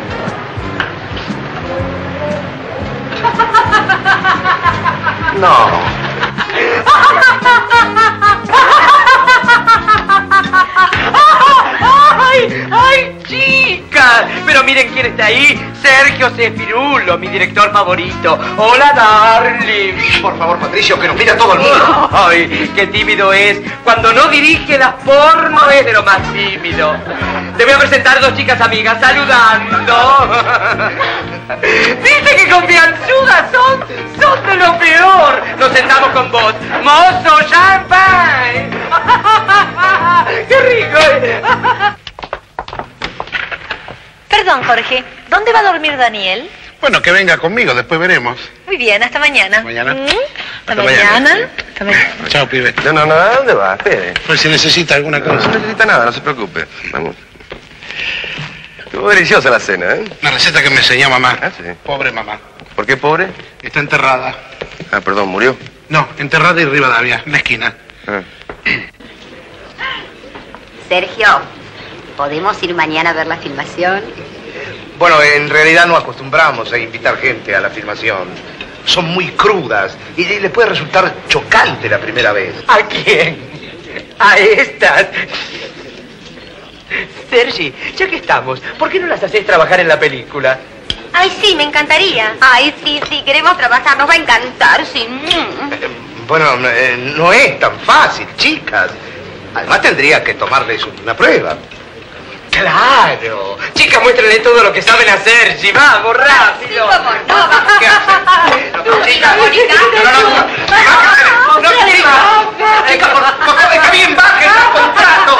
No. ¡Ay! ¡Ay, chicas! Pero miren quién está ahí. Sergio Zefirulo, mi director favorito. Hola, darling. Por favor, Patricio, que nos mira todo el mundo. Ay, qué tímido es. Cuando no dirige las porno es de lo más tímido. Te voy a presentar dos chicas amigas saludando. ¿Viste qué confianzudas son? Son de lo peor. Nos sentamos con vos. Mozo, champagne. ¡Qué rico! eh. Perdón, Jorge, ¿dónde va a dormir Daniel? Bueno, que venga conmigo, después veremos. Uy, Muy bien, hasta mañana. Mañana. ¿Mm? Hasta, Hasta mañana. mañana. Hasta mañana. Chao, pibe. No, no, no, ¿a dónde va? Espere. Pues si necesita alguna No, cosa. no necesita nada, no se preocupe. Vamos. Estuvo deliciosa la cena, ¿eh? Una receta que me enseñó mamá. Ah, sí. Pobre mamá. ¿Por qué pobre? Está enterrada. Ah, perdón, ¿murió? No, enterrada en Rivadavia, en la esquina. Ah. Sergio, ¿podemos ir mañana a ver la filmación? Bueno, en realidad no acostumbramos a invitar gente a la filmación. Son muy crudas y les puede resultar chocante la primera vez. ¿A quién? A estas. Sergi, ya que estamos, ¿por qué no las haces trabajar en la película? Ay, sí, me encantaría. Ay, sí, sí, queremos trabajar, nos va a encantar, sí. Bueno, eh, no es tan fácil, chicas. Además tendría que tomarles una prueba. ¡Claro! Chicas, muéstrenle todo lo que saben hacer. ¡Sí, vamos, rápido! Sí, cómo no, vamos. ¿Qué hacen? No, chicas, no, no, no, no, no, no, chicas, chicas, por favor, está bien, bajen el contrato.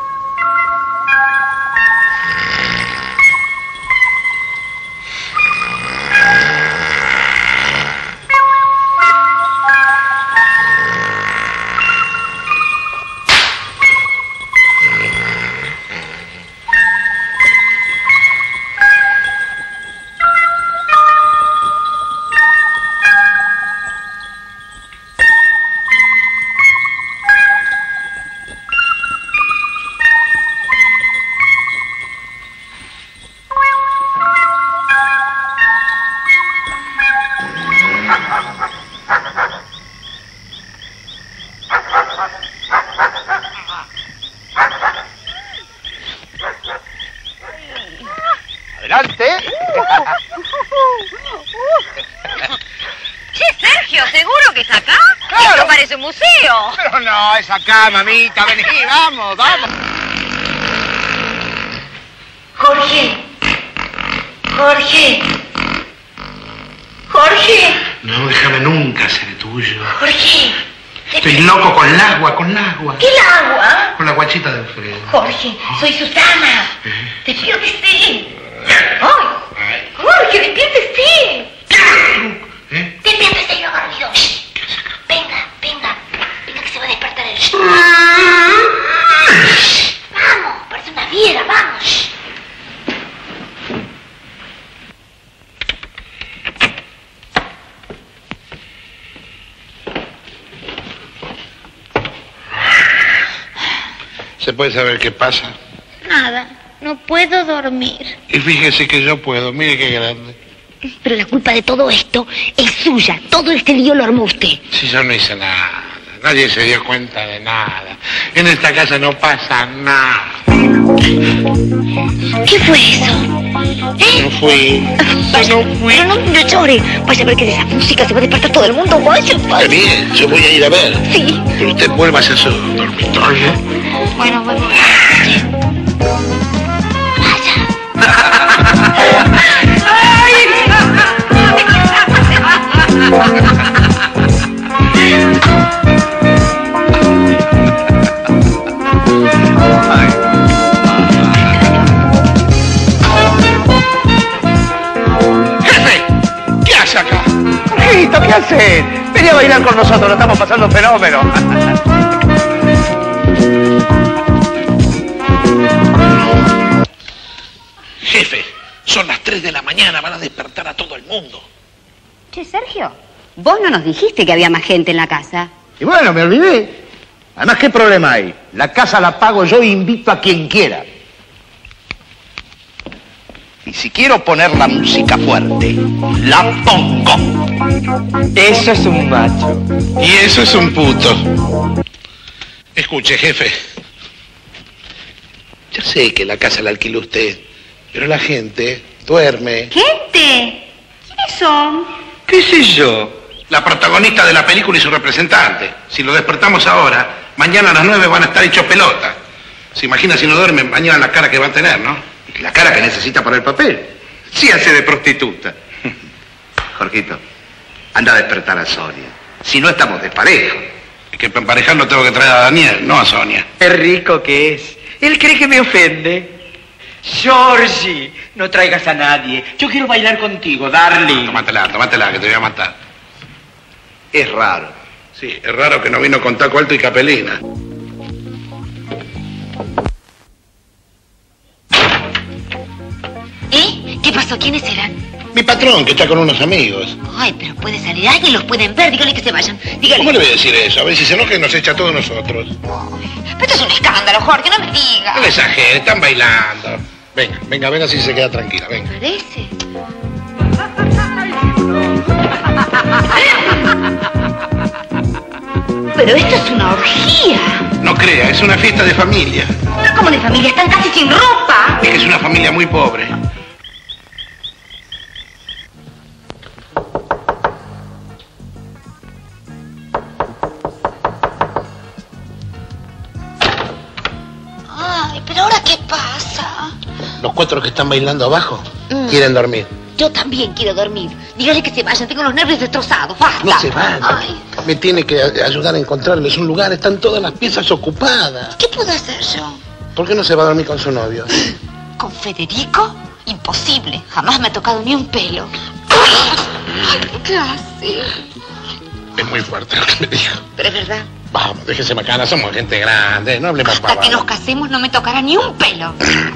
Adelante. Che, Sergio, ¿seguro que es acá? Claro. Esto parece un museo. Pero no, es acá, mamita, vení, vamos, vamos. Jorge. Jorge. Jorge. No, déjame nunca ser tuyo. Jorge. Estoy loco con el agua, con el agua. ¿Qué el agua? Con la guachita de Alfredo. Jorge, soy Susana. Despiértese. ¡Ay! Jorge, despiértese. ¿Eh? Despiértese, yo dormido. Venga, venga. Venga que se va a despertar el... Vamos, parece una fiera, vamos. ¿Se puede saber qué pasa? Nada, no puedo dormir. Y fíjese que yo puedo, mire qué grande. Pero la culpa de todo esto es suya. Todo este lío lo armó usted. Si yo no hice nada, nadie se dio cuenta de nada. En esta casa no pasa nada. ¿Qué fue eso? ¿Eh? No fui. Vaya, no fui. Pero no, no llore. Vaya a ver que de esa música se va a despertar todo el mundo. Vaya, vaya. Está bien, yo voy a ir a ver. Sí. Pero usted vuelva a su dormitorio. Bueno, bueno. ¡Jefe! ¿Qué hace acá? Jorgito, ¿qué haces? Vení a bailar con nosotros, lo estamos pasando fenómeno. Jefe, son las tres de la mañana, van a despertar a todo el mundo. Che, Sergio, vos no nos dijiste que había más gente en la casa. Y bueno, me olvidé. Además, ¿qué problema hay? La casa la pago yo e invito a quien quiera. Y si quiero poner la música fuerte, la pongo. Eso es un macho. Y eso es un puto. Escuche, jefe. Ya sé que la casa la alquiló usted, pero la gente duerme. ¿Gente? ¿Quiénes son? ¿Qué sé yo? La protagonista de la película y su representante. Si lo despertamos ahora, mañana a las nueve van a estar hechos pelota. ¿Se imagina si no duermen mañana la cara que va a tener, no? La cara que necesita para el papel. Sí hace de prostituta. Jorgito, anda a despertar a Sonia. Si no estamos de pareja. Es que para emparejarlo tengo que traer a Daniel, no a Sonia. Qué rico que es. Él cree que me ofende. Georgie, no traigas a nadie. Yo quiero bailar contigo, darling. Tómatela, tómatela, que te voy a matar. Es raro. Sí, es raro que no vino con taco alto y capelina. ¿Eh? ¿Qué pasó? ¿Quiénes eran? Mi patrón, que está con unos amigos. Ay, pero puede salir alguien, los pueden ver. Dígale que se vayan. Dígale. ¿Cómo le voy a decir eso? A ver si se enoja y nos echa a todos nosotros. Pero esto es un escándalo, Jorge, no me diga. No le exagere, están bailando. Venga, venga, venga, así se queda tranquila, venga. Parece. Pero esto es una orgía. No crea, es una fiesta de familia. Pero como de familia, están casi sin ropa. Es que es una familia muy pobre. Ay, pero ahora ¿qué pasa? Los cuatro que están bailando abajo Mm. quieren dormir. Yo también quiero dormir. Dígale que se vayan, tengo los nervios destrozados. ¡Basta! No se van. Ay, Me tiene que a- ayudar a encontrarles un lugar. Están todas las piezas ocupadas. ¿qué puedo hacer yo? ¿Por qué no se va a dormir con su novio? ¿Con Federico? Imposible. Jamás me ha tocado ni un pelo. Ay, ¿qué hace? Es muy fuerte lo que me dijo. Pero es verdad. Vamos, déjese macana, somos gente grande, no hablemos Hasta que pavadas. nos casemos no me tocará ni un pelo.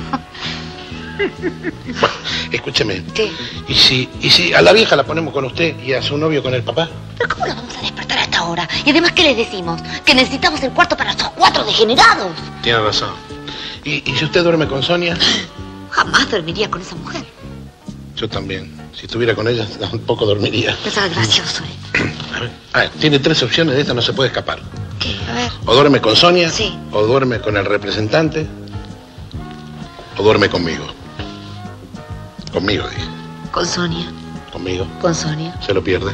Bueno, escúcheme. ¿Qué? ¿Y si, ¿Y si a la vieja la ponemos con usted y a su novio con el papá? ¿Pero cómo la vamos a despertar hasta ahora? Y además, ¿qué les decimos? Que necesitamos el cuarto para esos cuatro degenerados. Tiene razón. ¿Y, y si usted duerme con Sonia? Jamás dormiría con esa mujer. Yo también. Si estuviera con ella, tampoco dormiría. No es gracioso, ¿eh? A ver, a ver, tiene tres opciones, de esta no se puede escapar. ¿Qué? A ver. O duerme con Sonia, Sí. o duerme con el representante, o duerme conmigo. Conmigo, dije. Con Sonia. Conmigo. Con Sonia. Se lo pierde.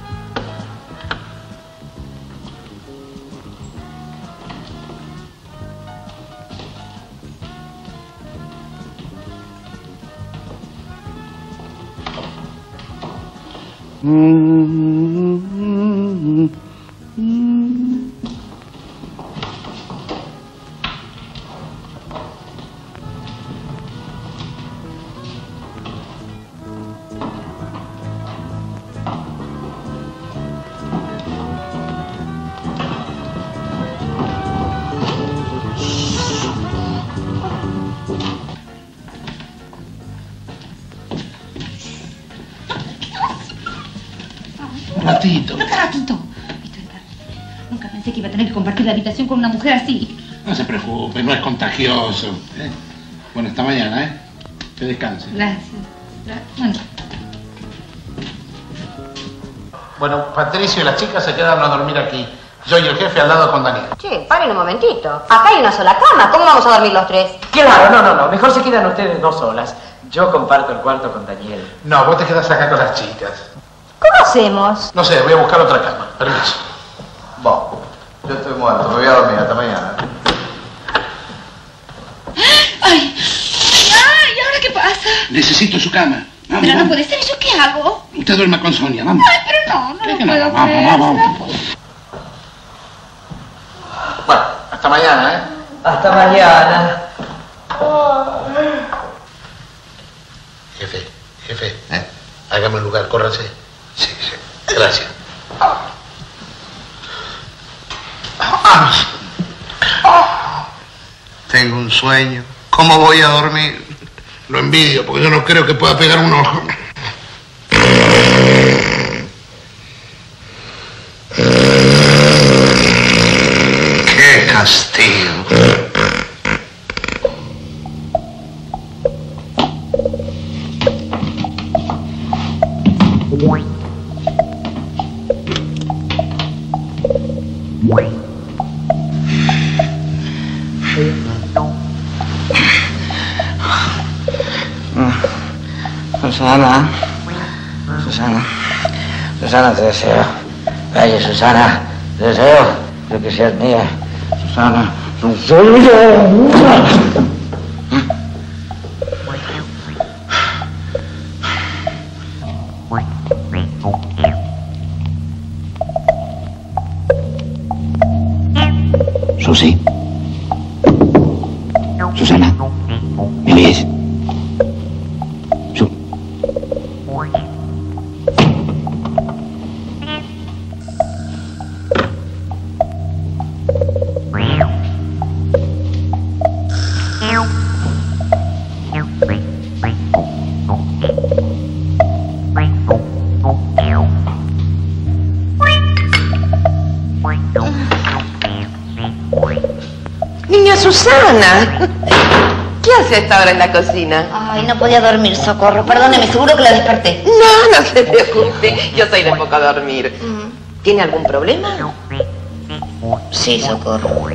Un ratito. No, ratito. Nunca pensé que iba a tener que compartir la habitación con una mujer así. No se preocupe, no es contagioso. ¿eh? Bueno, hasta mañana, ¿eh? Que descanse. Gracias. Bueno. Bueno, Patricio y las chicas se quedaron a dormir aquí. Yo y el jefe al lado con Daniel. Che, paren un momentito. Acá hay una sola cama. ¿Cómo vamos a dormir los tres? Claro, no, no, no. Mejor se quedan ustedes dos solas. Yo comparto el cuarto con Daniel. No, vos te quedás acá con las chicas. ¿Cómo hacemos? No sé, voy a buscar otra cama. Permiso. Bueno, yo estoy muerto, me voy a dormir, hasta mañana. ¡Ay! ¡Ay! ¿Ahora qué pasa? Necesito su cama. Vamos, Pero no vamos. puede ser. ¿Y yo qué hago? Usted duerma con Sonia, vamos. Ay, pero no, no lo que no? puedo Vamos, creer. vamos, vamos. Bueno, hasta mañana, ¿eh? Hasta mañana. Jefe, jefe, ¿eh? Hágame un lugar, córrase. Sí, sí. Gracias. Tengo un sueño. ¿Cómo voy a dormir? Lo envidio, porque yo no creo que pueda pegar un ojo. ¡Qué castigo! Susana, Susana, Susana, te deseo. Oye, Susana, te deseo de que seas mía. Susana, Susana. Susi. Susana, ¿me oyes? Susana. ¿Qué hace esta hora en la cocina? Ay, no podía dormir, Socorro. Perdóneme, seguro que la desperté. No, no se preocupe. Yo soy de poco dormir. ¿Tiene algún problema? Sí, Socorro.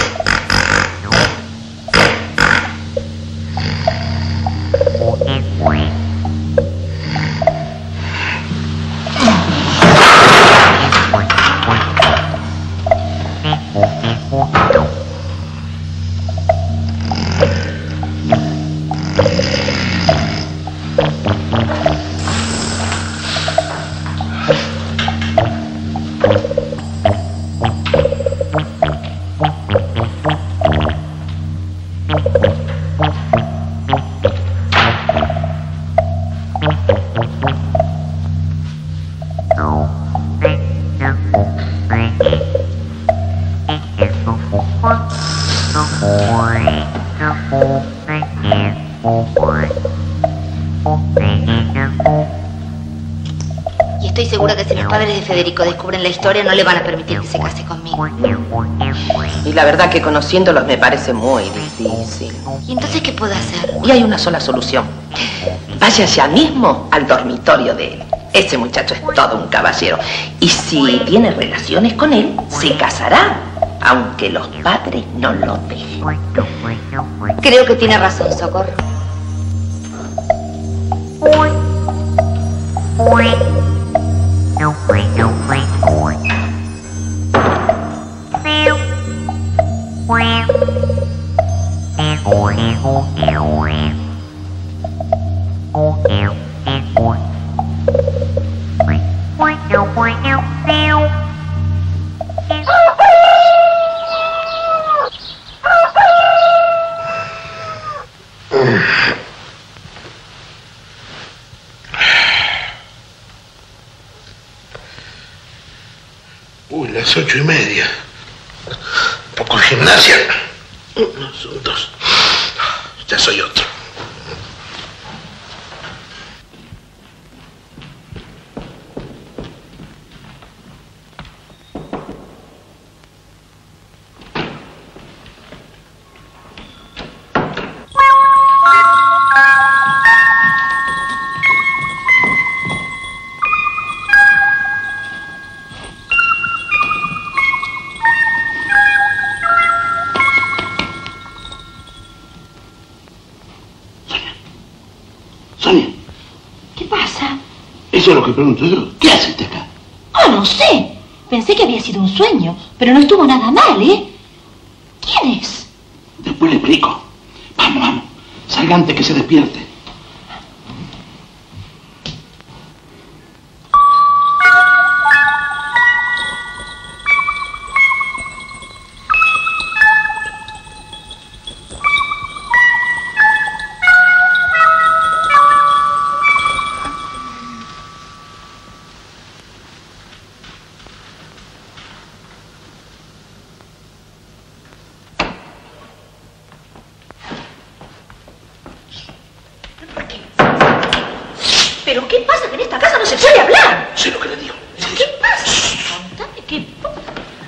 Y estoy segura que si los padres de Federico descubren la historia no le van a permitir que se case conmigo. Y la verdad que conociéndolos me parece muy difícil. ¿Y entonces qué puedo hacer? Y hay una sola solución. Vaya ya mismo al dormitorio de él. Ese muchacho es todo un caballero. Y si tiene relaciones con él, se casará, aunque los padres no lo dejen. Creo que tiene razón, Socorro. Uy, las ocho y media. Poco de gimnasia. No, son dos. Ya soy otro. Eso es lo que pregunto yo. ¿Qué haces acá? Ah, no sé. Pensé que había sido un sueño, pero no estuvo nada mal, ¿eh? ¿Quién es? Después le explico. Vamos, vamos. Salga antes que se despierte. ¿Pero qué pasa? Que en esta casa no se suele hablar. Sé lo que le digo. ¿Qué pasa? Contame qué pasa.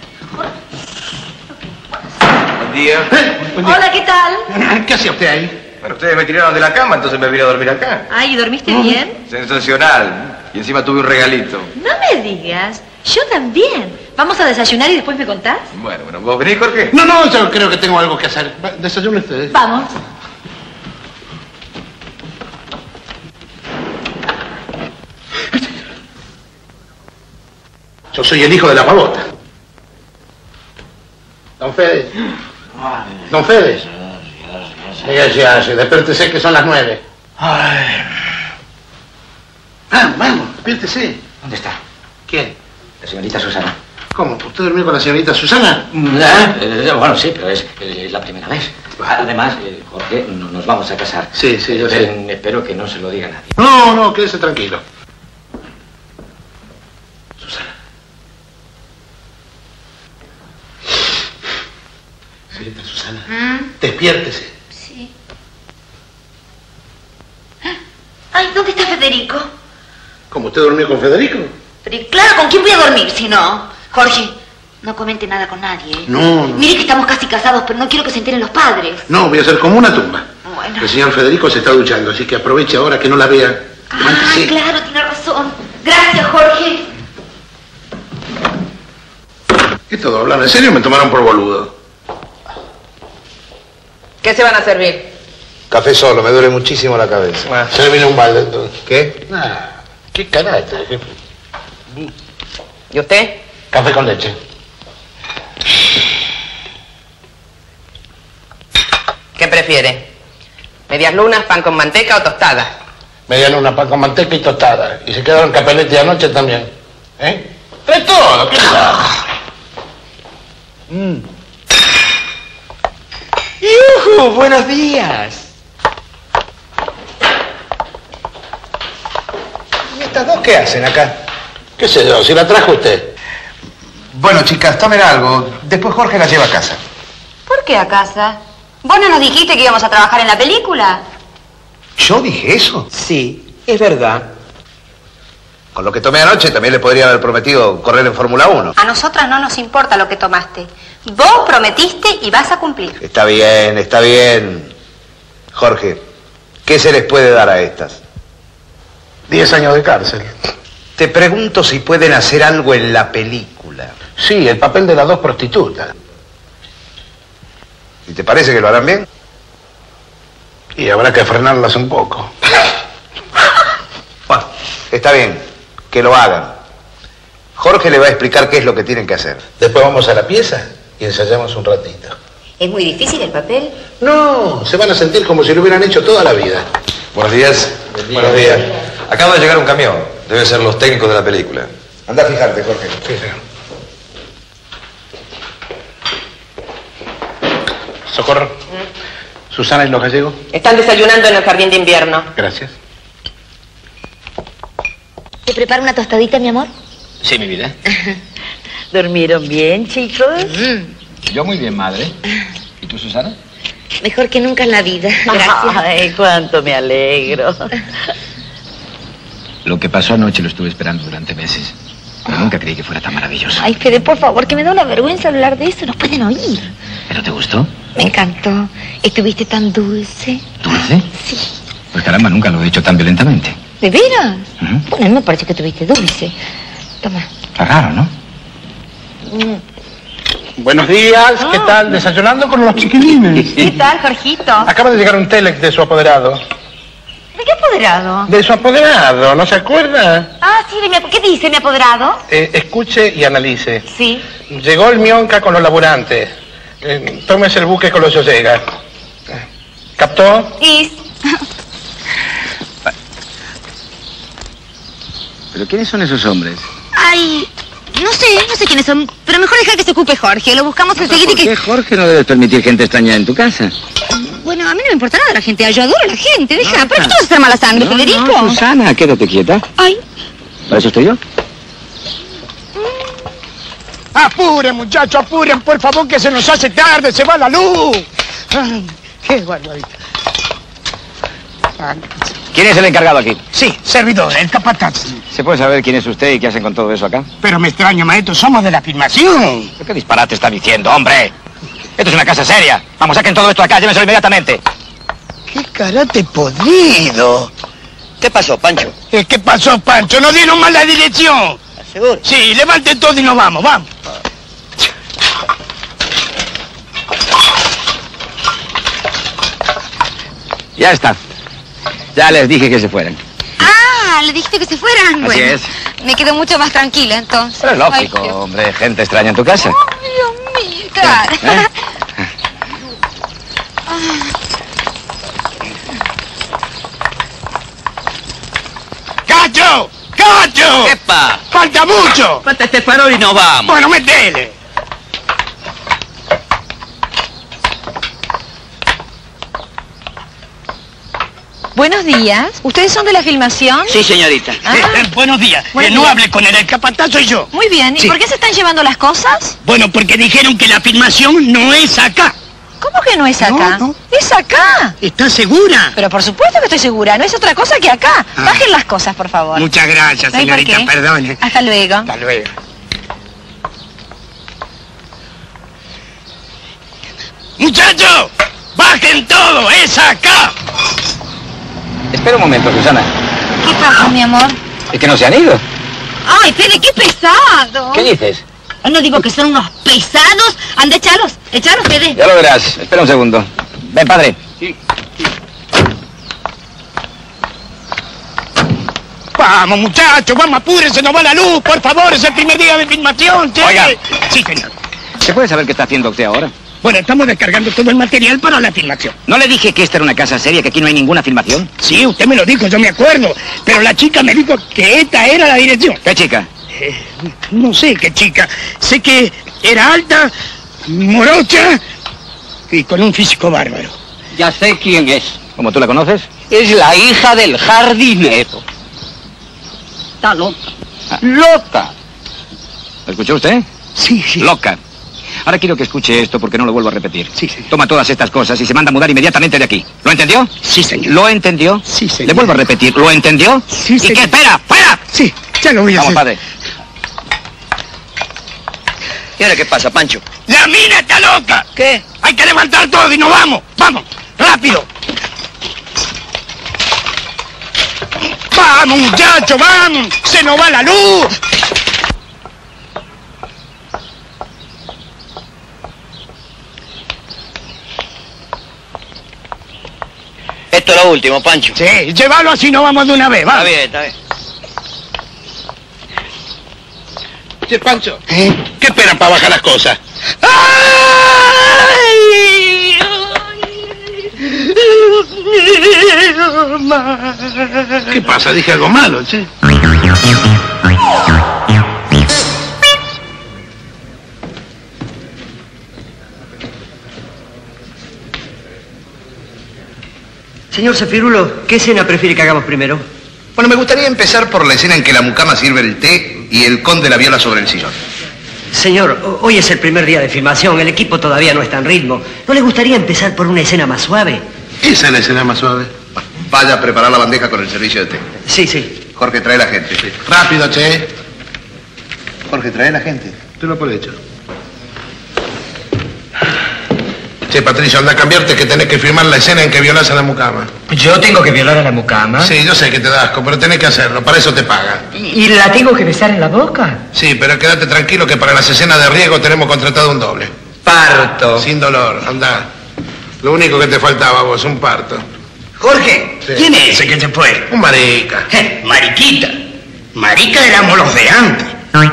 Buen día. Eh, buen día. Hola, ¿qué tal? ¿Qué hacía usted ahí? Bueno, ustedes me tiraron de la cama, entonces me vine a dormir acá. Ay, ¿dormiste bien? Sensacional. Y encima tuve un regalito. No me digas. Yo también. Vamos a desayunar y después me contás. Bueno, bueno, ¿vos venís, Jorge? No, no, yo creo que tengo algo que hacer. Desayunen ustedes. Vamos. Yo soy el hijo de la pavota. Don Fede. Don Fede. Sí, sí, sí. Despiértese que son las nueve. Ay. Vamos, vamos, despiértese. ¿Dónde está? ¿Quién? La señorita Susana. ¿Cómo? ¿Usted durmió con la señorita Susana? ¿Eh? Eh, bueno, sí, pero es, es la primera vez. Además, eh, Jorge, no, nos vamos a casar. Sí, sí, yo sé. Eh, espero que no se lo diga a nadie. No, no, quédese tranquilo. Susana. Señorita Susana, ¿Mm? despiértese. Sí. Ay, ¿dónde está Federico? ¿Cómo usted durmió con Federico? Pero y claro, ¿con quién voy a dormir si no? Jorge, No comente nada con nadie, ¿eh? No, no. Mire que estamos casi casados, pero no quiero que se enteren los padres. No, voy a hacer como una tumba. Bueno. El señor Federico se está duchando, así que aproveche ahora que no la vea. Ah, Levántese. claro, tiene razón. Gracias, Jorge. ¿Qué todo? ¿Hablan en serio o me tomaron por boludo? ¿Qué se van a servir? Café solo, me duele muchísimo la cabeza. Ah, se le viene un balde entonces. ¿Qué? Ah, qué carácter, jefe. ¿Y usted? Café con leche. ¿Qué prefiere? ¿Medias lunas, pan con manteca o tostada? Me dieron una pan con manteca y tostada. Y se quedaron capeletes de anoche también. ¿Eh? ¡Trae todo! ¿Qué pasa? Mm. ¡Yujú! ¡Buenos días! ¿Y estas dos qué hacen acá? ¿Qué sé yo? Si la trajo usted. Bueno, chicas, tomen algo. Después Jorge la lleva a casa. ¿Por qué a casa? ¿Vos no nos dijiste que íbamos a trabajar en la película? ¿Yo dije eso? Sí, es verdad. Con lo que tomé anoche también le podría haber prometido correr en Fórmula uno. A nosotras no nos importa lo que tomaste. Vos prometiste y vas a cumplir. Está bien, está bien. Jorge, ¿qué se les puede dar a estas? Diez años de cárcel. Te pregunto si pueden hacer algo en la película. Sí, el papel de las dos prostitutas. ¿Y te parece que lo harán bien? Y habrá que frenarlas un poco. Bueno, está bien, que lo hagan. Jorge le va a explicar qué es lo que tienen que hacer. Después vamos a la pieza y ensayamos un ratito. ¿Es muy difícil el papel? No, se van a sentir como si lo hubieran hecho toda la vida. Buenos días. Buenos días. Acaba de llegar un camión. Deben ser los técnicos de la película. Anda a fijarte, Jorge. Sí, señor. Socorro. ¿Mm? ¿Susana y los gallegos? Están desayunando en el jardín de invierno. Gracias. ¿Te preparo una tostadita, mi amor? Sí, mi vida. ¿Durmieron bien, chicos? Mm. Yo muy bien, madre. ¿Y tú, Susana? Mejor que nunca en la vida. Gracias. Ay, cuánto me alegro. Lo que pasó anoche lo estuve esperando durante meses. Pero nunca creí que fuera tan maravilloso. Ay, Fede, por favor, que me da una vergüenza hablar de eso. Nos pueden oír. ¿Pero te gustó? Me encantó. Estuviste tan dulce. ¿Dulce? Sí. Pues caramba, nunca lo he hecho tan violentamente. ¿De veras? ¿Mm? Bueno, a mí me parece que estuviste dulce. Toma. Está raro, ¿no? Mm. Buenos días, ¿qué tal? ¿Desayunando con los chiquilines? ¿Qué tal, Jorgito? Acaba de llegar un telex de su apoderado. ¿De qué apoderado? De su apoderado, ¿no se acuerda? Ah, sí, de mi, ¿qué dice mi apoderado? Eh, escuche y analice. Sí. Llegó el Mionca con los laburantes. Eh, tómese el buque con los llega. ¿Captó? Is. ¿Pero quiénes son esos hombres? Ay, no sé, no sé quiénes son, pero mejor dejar que se ocupe Jorge. Lo buscamos enseguida y ¿Por que... qué, Jorge, no debes permitir gente extraña en tu casa? Bueno, a mí no me importa nada la gente. Yo adoro a la gente. Deja, ¿para qué tú vas a hacer mala sangre, No, Federico? no, Susana, quédate quieta. Ay. ¿Para eso estoy yo? Apuren, muchachos, apuren, por favor, que se nos hace tarde, se va la luz. Ay, qué barbaridad. Ah, ¿Quién es el encargado aquí? sí, servidor, el capataz. ¿Se puede saber quién es usted y qué hacen con todo eso acá? Pero me extraña, maestro, somos de la filmación. ¿Qué disparate está diciendo, hombre? Esto es una casa seria. Vamos, saquen todo esto acá, llévenselo inmediatamente. ¡Qué karate podrido! ¿Qué pasó, Pancho? Eh, ¿Qué pasó, Pancho? ¿Nos dieron mal la dirección? ¿Seguro? Sí, levanten todo y nos vamos, vamos. Ya está. Ya les dije que se fueran. Ah, le dijiste que se fueran. Así Bueno, es. me quedo mucho más tranquila, entonces. Pero es lógico, Ay, Dios. hombre, gente extraña en tu casa. Dios mío, claro. ¿Eh? ¡Cacho! ¡Cacho! ¡Epa! ¡Falta mucho! Falta este farol y nos vamos. Bueno, metele. Buenos días. ¿Ustedes son de la filmación? Sí, señorita. Ah. Eh, eh, buenos días. Buenos Eh, no días. hable con él, el capataz soy yo. Muy bien. ¿Y Sí. por qué se están llevando las cosas? Bueno, porque dijeron que la filmación no es acá. ¿Cómo que no es acá? No, no. Es acá. ¿Estás segura? Pero por supuesto que estoy segura. No es otra cosa que acá. Ah. Bajen las cosas, por favor. Muchas gracias, No hay por señorita, qué. perdone. Hasta luego. Hasta luego. ¡Muchachos! ¡Bajen todo! ¡Es acá! Espera un momento, Susana. ¿Qué pasa, mi amor? ¿Es que no se han ido? Ay, Fede, qué pesado. ¿Qué dices? No digo que son unos pesados. Anda, echalos. Echalos, Fede. Ya lo verás. Espera un segundo. Ven, padre. Sí, sí. Vamos, muchachos, vamos, apúrense, nos va la luz, por favor, es el primer día de filmación, ¿sí? Oiga. Sí, señor. ¿Se puede saber qué está haciendo usted ahora? Bueno, estamos descargando todo el material para la filmación. ¿No le dije que esta era una casa seria, que aquí no hay ninguna filmación? Sí, usted me lo dijo, yo me acuerdo, pero la chica me dijo que esta era la dirección. ¿Qué chica? Eh, no sé qué chica, sé que era alta, morocha y con un físico bárbaro. Ya sé quién es. ¿Cómo tú la conoces? Es la hija del jardinero. Está loca. Ah. ¡Loca! ¿Lo escuchó usted? Sí, sí. Loca. Ahora quiero que escuche esto porque no lo vuelvo a repetir. Sí, sí. Toma todas estas cosas y se manda a mudar inmediatamente de aquí. ¿Lo entendió? Sí, señor. ¿Lo entendió? Sí, señor. Le vuelvo a repetir. ¿Lo entendió? Sí, ¿Y señor. qué espera? ¡Fuera! Sí, ya lo voy a Vamos, hacer. padre. ¿Y ahora qué pasa, Pancho? ¡La mina está loca! ¿Qué? Hay que levantar todo y nos vamos. ¡Vamos! ¡Rápido! ¡Vamos, muchachos, vamos! ¡Se nos va la luz! Esto es lo último, Pancho. Sí, llévalo así nos vamos de una vez, Está vamos. bien, está bien. Che, Pancho, ¿Eh? ¿qué esperan para bajar las cosas? ¡Ay! ¿Qué pasa? Dije algo malo, che. Señor Zafirulo, ¿qué escena prefiere que hagamos primero? Bueno, me gustaría empezar por la escena en que la mucama sirve el té y el conde la viola sobre el sillón. Señor, hoy es el primer día de filmación, el equipo todavía no está en ritmo. ¿No le gustaría empezar por una escena más suave? Esa es la escena más suave. Vaya a preparar la bandeja con el servicio de té. Sí, sí. Jorge, trae la gente. Rápido, che. Jorge, trae la gente. Te lo por hecho. Che, Patricio, anda a cambiarte que tenés que filmar la escena en que violás a la mucama. ¿Yo tengo que violar a la mucama? Sí, yo sé que te da asco, pero tenés que hacerlo. Para eso te pagan. ¿Y, y la tengo que besar en la boca? Sí, pero quédate tranquilo que para las escenas de riego tenemos contratado un doble. Parto. Sin dolor, anda. Lo único que te faltaba a vos, un parto. Jorge, Sí. ¿quién es ese que se fue? Un marica. Eh, mariquita. Marica éramos los de antes.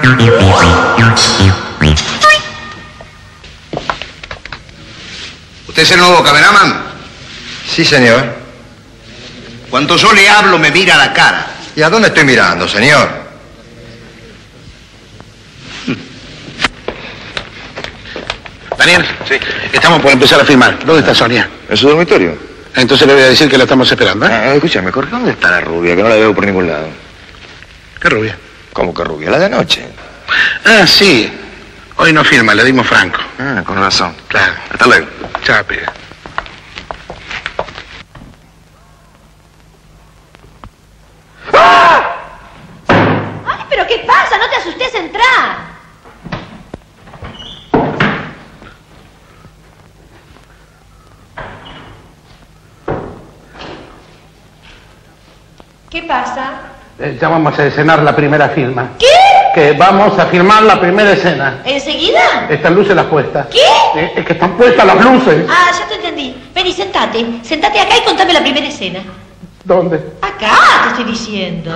¿Usted es el nuevo cameraman? Sí, señor. Cuando yo le hablo, me mira a la cara. ¿Y a dónde estoy mirando, señor? Daniel, sí. Estamos por empezar a filmar. ¿Dónde está Sonia? ¿En su dormitorio? Entonces le voy a decir que la estamos esperando, ¿eh? Ah, escúchame, Jorge, ¿dónde está la rubia? Que no la veo por ningún lado. ¿Qué rubia? ¿Cómo que rubia? La de anoche. Ah, sí. Hoy no firma, le dimos franco. Ah, con razón. Claro. Hasta luego. Chao, pibe. Ay, pero ¿qué pasa? No te asustes, entrá. ¿Qué pasa? Eh, ya vamos a escenar la primera filma. ¿Qué? Que vamos a filmar la primera escena. ¿Enseguida? Están luces las puestas. ¿Qué? Eh, es que están puestas las luces. Ah, ya te entendí. Vení, sentate. Sentate acá y contame la primera escena. ¿Dónde? Acá te estoy diciendo.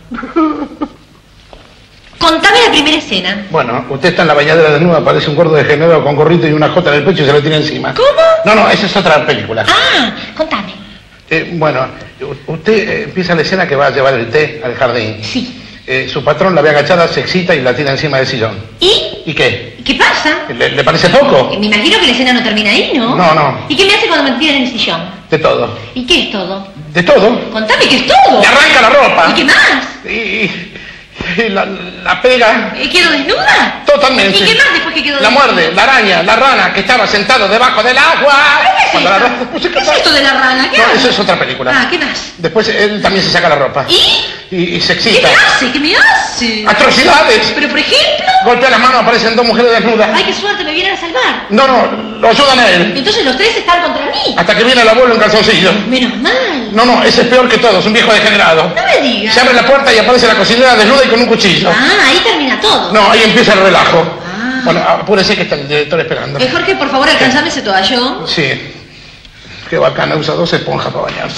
Contame la primera escena. Bueno, usted está en la bañadera desnuda, parece un gordo de Genova con gorrito y una jota en el pecho y se lo tiene encima. ¿Cómo? No, no, esa es otra película. Ah, contame. Eh, bueno, u- usted eh, empieza la escena que va a llevar el té al jardín. Sí. Eh, su patrón la ve agachada, se excita y la tira encima del sillón. ¿Y? ¿Y qué? ¿Y qué pasa? ¿Le, le parece poco? Me imagino que la escena no termina ahí, ¿no? No, no. ¿Y qué me hace cuando me tiran en el sillón? De todo. ¿Y qué es todo? ¿De todo? Contame qué es todo. Le arranca la ropa. ¿Y qué más? Y, y la, la pega. ¿Y quedo desnuda? Todo. Totalmente. ¿Y qué más después que quedó La de muerde, la araña, la rana que estaba sentado debajo del agua. ¿Qué es Cuando la esto? rana- ¿Qué es esto de la rana? ¿Qué No, hace? eso es otra película. Ah, ¿qué más? Después él también se saca la ropa. ¿Y? Y, y se ¿Qué excita. me hace? ¿Qué me hace? ¡Atrocidades! Pero, por ejemplo... Golpea la mano, aparecen dos mujeres desnudas. Ay, qué suerte, me vienen a salvar. No, no, lo ayudan a él. Entonces los tres están contra mí. Hasta que viene el abuelo en calzoncillo. Menos mal. No, no, ese es peor que todos, un viejo degenerado. No me digas. Se abre la puerta y aparece la cocinera desnuda y con un cuchillo. Ah, ahí termina todo. No, ahí empieza el relajo. Bueno, apúrese que está el director esperando. Eh, Jorge, por favor, alcanzame ese toallón. Sí. Qué bacana, usa dos esponjas para bañarse.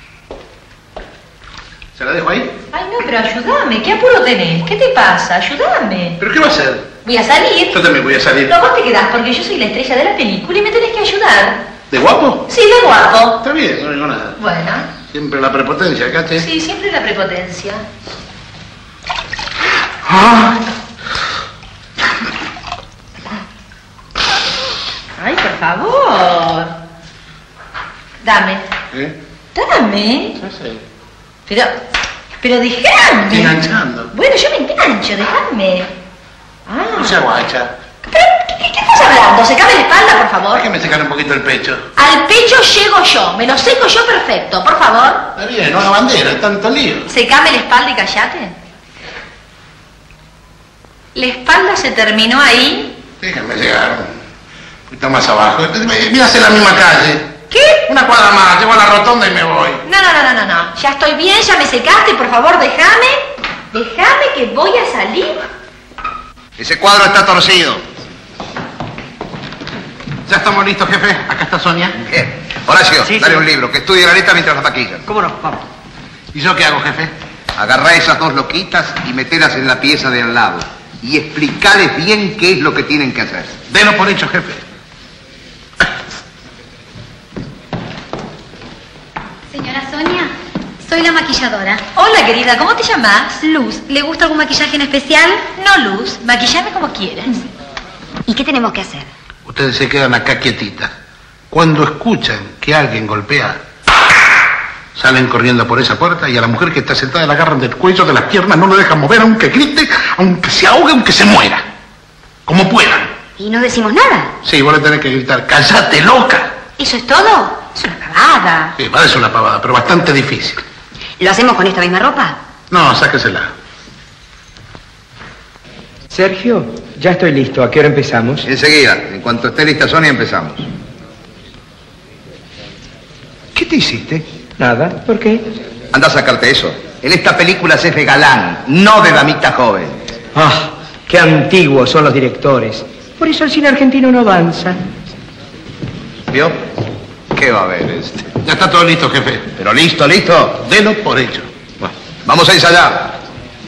¿Se la dejo ahí? Ay, no, pero ayúdame. ¿Qué apuro tenés? ¿Qué te pasa? Ayúdame. ¿Pero qué va a hacer? Voy a salir. Yo también voy a salir. No, vos te quedás porque yo soy la estrella de la película y me tenés que ayudar. ¿De guapo? Sí, de guapo. Está bien, no digo nada. Bueno. Siempre la prepotencia, ¿caché? Sí, siempre la prepotencia. Ah. Ay, por favor. Dame. ¿Eh? Dame. Sí, sí. Pero, pero déjame. Estoy enganchando. Bueno, yo me engancho, déjame. Ah. No se aguacha. ¿Qué, qué estás hablando? Secame la espalda, por favor. Déjeme secar un poquito el pecho. Al pecho llego yo. Me lo seco yo perfecto, por favor. Está bien, no haga bandera, tanto lío. Secame la espalda y callate. La espalda se terminó ahí. Déjame llegar un poquito más abajo. Voy a hacer la misma calle. ¿Qué? Una cuadra más, llego a la rotonda y me voy. No, no, no, no, no, no. Ya estoy bien, ya me secaste, por favor, déjame. Déjame que voy a salir. Ese cuadro está torcido. Ya estamos listos, jefe. Acá está Sonia. Bien. Horacio, Sí, dale sí. un libro, que estudie la letra mientras la maquillan. ¿Cómo no? Vamos. ¿Y yo qué hago, jefe? Agarrá esas dos loquitas y metelas en la pieza de al lado. Y explicales bien qué es lo que tienen que hacer. Delo por hecho, jefe. Señora Sonia, soy la maquilladora. Hola, querida, ¿cómo te llamas? Luz, ¿le gusta algún maquillaje en especial? No, Luz, maquillame como quieras. ¿Y qué tenemos que hacer? Ustedes se quedan acá quietitas. Cuando escuchan que alguien golpea, salen corriendo por esa puerta y a la mujer que está sentada la agarran del cuello, de las piernas, no lo dejan mover, aunque grite, aunque se ahogue, aunque se muera. Como puedan. ¿Y no decimos nada? Sí, vos le tenés que gritar, ¡cállate, loca! ¿Eso es todo? Es una pavada. Sí, parece una pavada, pero bastante difícil. ¿Lo hacemos con esta misma ropa? No, sáquesela. Sergio, ya estoy listo. ¿A qué hora empezamos? Enseguida, en cuanto esté lista Sonia, empezamos. ¿Qué te hiciste? Nada. ¿Por qué? Anda a sacarte eso. En esta película se es de galán, no de damita joven. Ah, qué antiguos son los directores. Por eso el cine argentino no avanza. ¿Vio? ¿Qué va a haber este? Ya está todo listo, jefe. Pero listo, listo. Delo por hecho. Vamos a ensayar.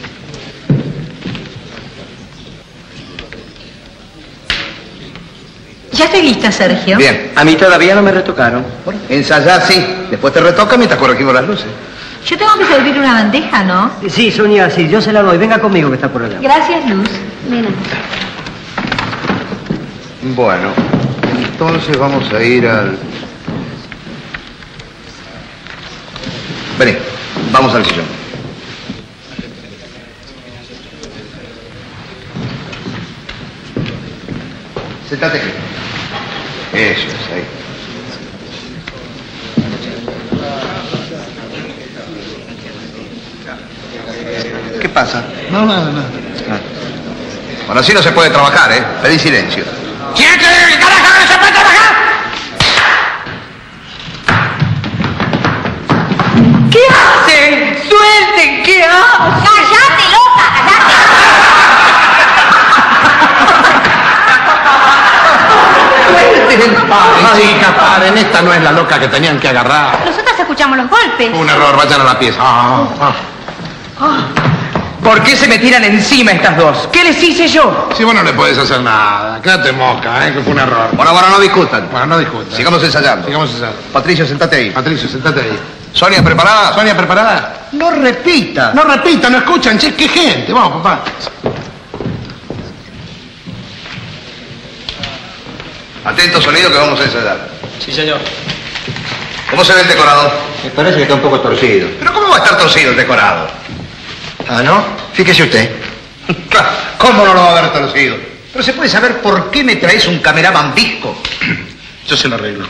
Ya estoy lista, Sergio. Bien. A mí todavía no me retocaron. Ensayar, sí. Después te retoca mientras corregimos las luces. Yo tengo que servirle una bandeja, ¿no? Sí, Sonia, sí, yo se la doy. Venga conmigo que está por allá. Gracias, Luz. Nena. Bueno, entonces vamos a ir al... Vení, vamos al sillón. Sentate aquí. Eso es, ahí. ¿Qué pasa? No, nada, nada. Bueno, así no se puede trabajar, ¿eh? Pedí silencio. ¿Quién cree que carajo no se puede trabajar? ¿Qué hacen? ¡Suelten! ¿Qué hacen? ¡Cállate, loca! Paren, chicas, paren. Esta no es la loca que tenían que agarrar. Nosotras escuchamos los golpes. Un error, vayan a la pieza. Ah, ah. ¿Por qué se me tiran encima estas dos? ¿Qué les hice yo? Si vos no le podés hacer nada, quédate mosca, ¿eh? Que fue un error. Bueno, ahora no discutan. Bueno, no discutan. Sigamos ensayando. Sigamos ensayando. Patricio, sentate ahí. Patricio, sentate ahí. Sonia, ¿preparada? Sonia, ¿preparada? No repita. No repita, no escuchan, che, qué gente. Vamos, papá. Atento sonido que vamos a ensayar. Sí, señor. ¿Cómo se ve el decorado? Me parece que está un poco torcido. ¿Pero cómo va a estar torcido el decorado? Ah, ¿no? Fíjese usted. Claro, ¿cómo no lo va a haber torcido? Pero se puede saber por qué me traes un cameraman visco. Yo se lo arreglo.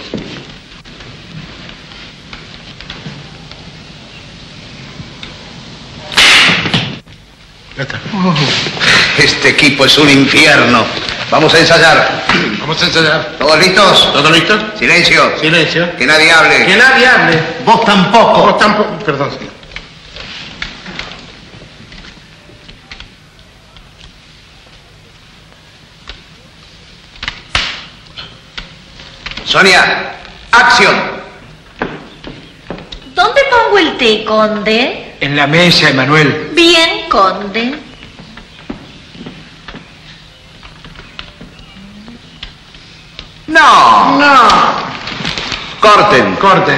Ya está. Oh, este equipo es un infierno. Vamos a ensayar. Vamos a ensayar. ¿Todos listos? ¿Todos listos? Silencio. Silencio. Que nadie hable. Que nadie hable. Vos tampoco. Vos tampoco. Perdón, señor. Sonia, acción. ¿Dónde pongo el té, conde? En la mesa, Emanuel. Bien, conde. No. No. Corten. Corten.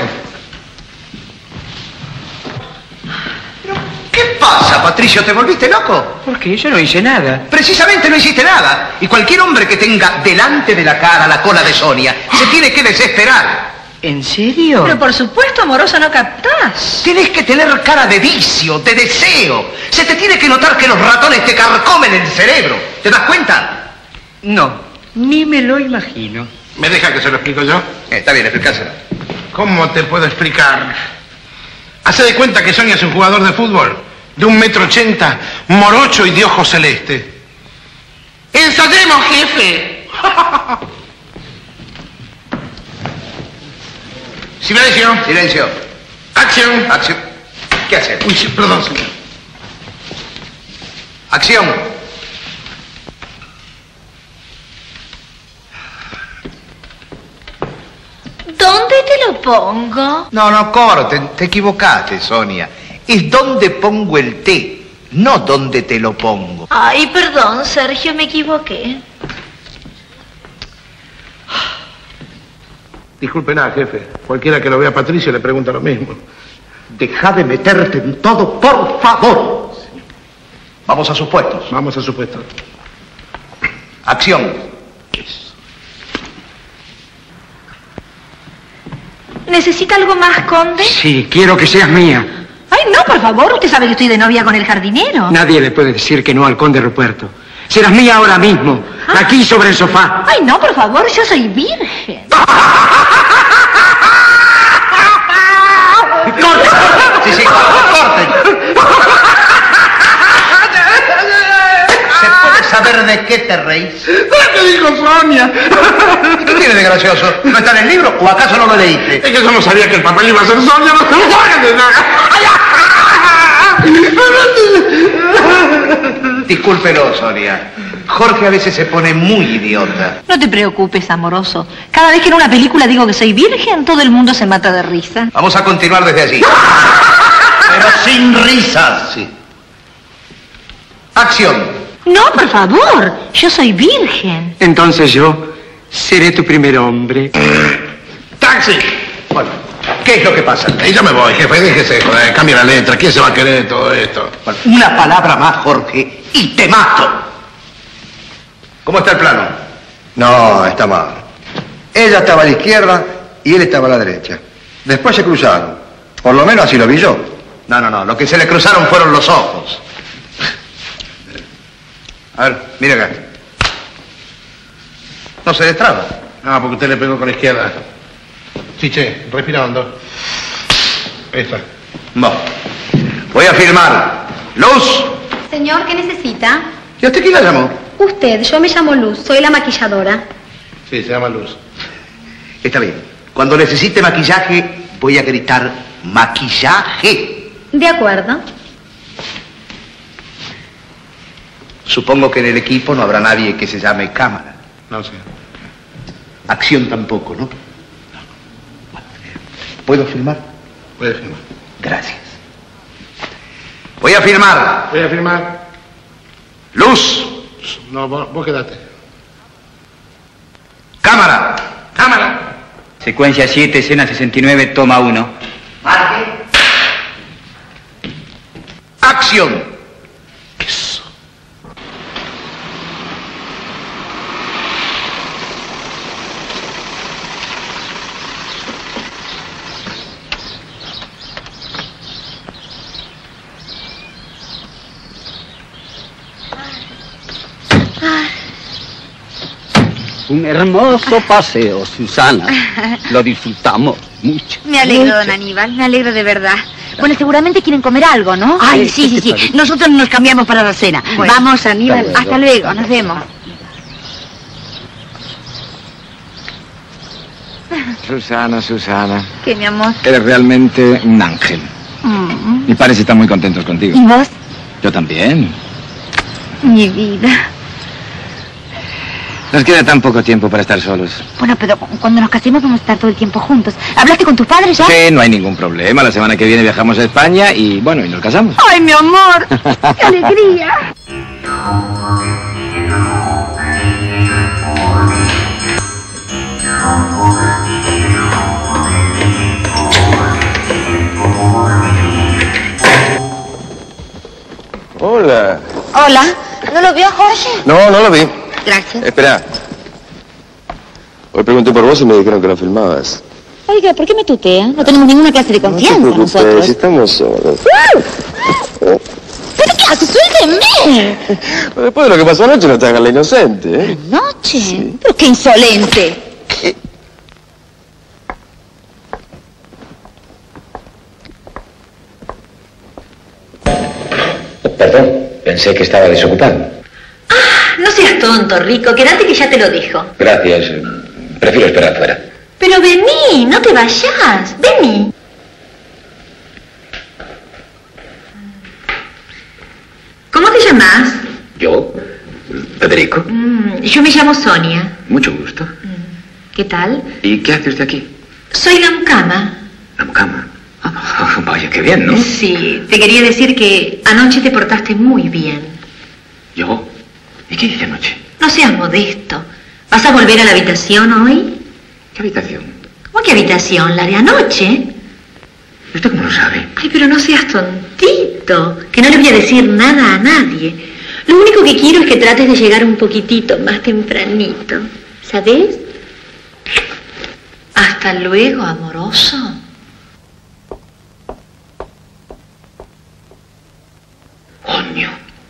¿Qué pasa, Patricio? ¿Te volviste loco? ¿Por qué? Yo no hice nada. Precisamente no hiciste nada. Y cualquier hombre que tenga delante de la cara la cola de Sonia se tiene que desesperar. ¿En serio? Pero por supuesto, amoroso, no captás. Tienes que tener cara de vicio, de deseo. Se te tiene que notar que los ratones te carcomen el cerebro. ¿Te das cuenta? No, ni me lo imagino. ¿Me deja que se lo explico yo? Eh, está bien, explícaselo. ¿Cómo te puedo explicar? Hace de cuenta que Sonia es un jugador de fútbol, de un metro ochenta, morocho y de ojos celeste. ¡Ensayemos, jefe! Silencio. Silencio. Acción. Acción. ¿Qué hace? Uy, sí, perdón, señor. Acción. ¿Dónde te lo pongo? No, no, corten. Te equivocaste, Sonia. Es donde pongo el té, no donde te lo pongo. Ay, perdón, Sergio, me equivoqué. Disculpe nada, jefe. Cualquiera que lo vea a Patricio le pregunta lo mismo. Deja de meterte en todo, por favor. Vamos a sus puestos. Vamos a sus puestos. Acción. ¿Necesita algo más, conde? Sí, quiero que seas mía. Ay, no, por favor. Usted sabe que estoy de novia con el jardinero. Nadie le puede decir que no al conde Ruperto. Serás mía ahora mismo, ¿Ah? aquí sobre el sofá. Ay, no, por favor, yo soy virgen. ¡Corten! Sí, sí, corten. ¿Se puede saber de qué te reís? ¿Qué dijo Sonia? ¿Y qué tiene de gracioso? ¿No está en el libro o acaso no lo leíste? Es que yo no sabía que el papel iba a ser Sonia, no se lo hagan. Discúlpelo, Sonia. Jorge a veces se pone muy idiota. No te preocupes, amoroso. Cada vez que en una película digo que soy virgen, todo el mundo se mata de risa. Vamos a continuar desde allí. Pero sin risas. Sí. Acción. No, por favor. Yo soy virgen. Entonces yo seré tu primer hombre. ¡Taxi! Bueno, ¿qué es lo que pasa? Y yo me voy, jefe, déjese, joder, cambia la letra. ¿Quién se va a querer de todo esto? Bueno, una palabra más, Jorge, y te mato. ¿Cómo está el plano? No, está mal. Ella estaba a la izquierda y él estaba a la derecha. Después se cruzaron. Por lo menos así lo vi yo. No, no, no. Lo que se le cruzaron fueron los ojos. A ver, mire acá. No se destraba. Ah, porque usted le pegó con la izquierda. Sí, che, respira hondo. Ahí está. No. Voy a filmar. Luz. Señor, ¿qué necesita? ¿Y a usted quién la llamó? Usted, yo me llamo Luz, soy la maquilladora. Sí, se llama Luz. Está bien. Cuando necesite maquillaje, voy a gritar maquillaje. De acuerdo. Supongo que en el equipo no habrá nadie que se llame cámara. No, señor. Acción tampoco, ¿no? ¿Puedo filmar? Puede filmar. Gracias. Voy a filmar. Voy a filmar. Luz. No, vos, vos quedate. Cámara. Cámara. Secuencia siete, escena sesenta y nueve, toma uno. Marque. Acción. Eso. Un hermoso paseo, Susana. Lo disfrutamos mucho. Me alegro, mucho. don Aníbal, me alegro de verdad. Bueno, seguramente quieren comer algo, ¿no? Ay, sí, sí, sí. Nosotros nos cambiamos para la cena. Bueno, Vamos, Aníbal. Hasta luego. Hasta luego, nos vemos. Susana, Susana. ¿Qué, mi amor? Eres realmente un ángel. Mm. Mis padres están muy contentos contigo. ¿Y vos? Yo también. Mi vida. Nos queda tan poco tiempo para estar solos. Bueno, pero cu- cuando nos casemos vamos a estar todo el tiempo juntos. ¿Hablaste con tus padres ya? Sí, no hay ningún problema. La semana que viene viajamos a España y, bueno, y nos casamos. ¡Ay, mi amor! ¡Qué alegría! Hola. Hola. ¿No lo vio, Jorge? No, no lo vi. Gracias. Espera. Hoy pregunté por vos y me dijeron que no filmabas. Oiga, ¿por qué me tutea? No tenemos ninguna clase de No te confianza preocupes, nosotros. estamos solos. ¿Pero qué haces? ¡Suélteme! Después de lo que pasó anoche no te hagas la inocente, ¿eh? ¿Noche? ¡Pero qué insolente! Perdón, pensé que estaba desocupado. No seas tonto, Rico. Quédate que ya te lo dijo. Gracias. Prefiero esperar fuera. Pero vení, no te vayas. Vení. ¿Cómo te llamas? ¿Yo? Federico. Mm, yo me llamo Sonia. Mucho gusto. ¿Qué tal? ¿Y qué hace usted aquí? Soy la mucama. La mucama. Ah, vaya, qué bien, ¿no? Sí, te quería decir que anoche te portaste muy bien. ¿Yo? ¿Y qué hice anoche? No seas modesto. ¿Vas a volver a la habitación hoy? ¿Qué habitación? ¿Cómo qué habitación? ¿La de anoche? ¿Y usted cómo lo sabe? Ay, pero no seas tontito. Que no le voy a decir nada a nadie. Lo único que quiero es que trates de llegar un poquitito más tempranito. ¿Sabes? Hasta luego, amoroso. Coño.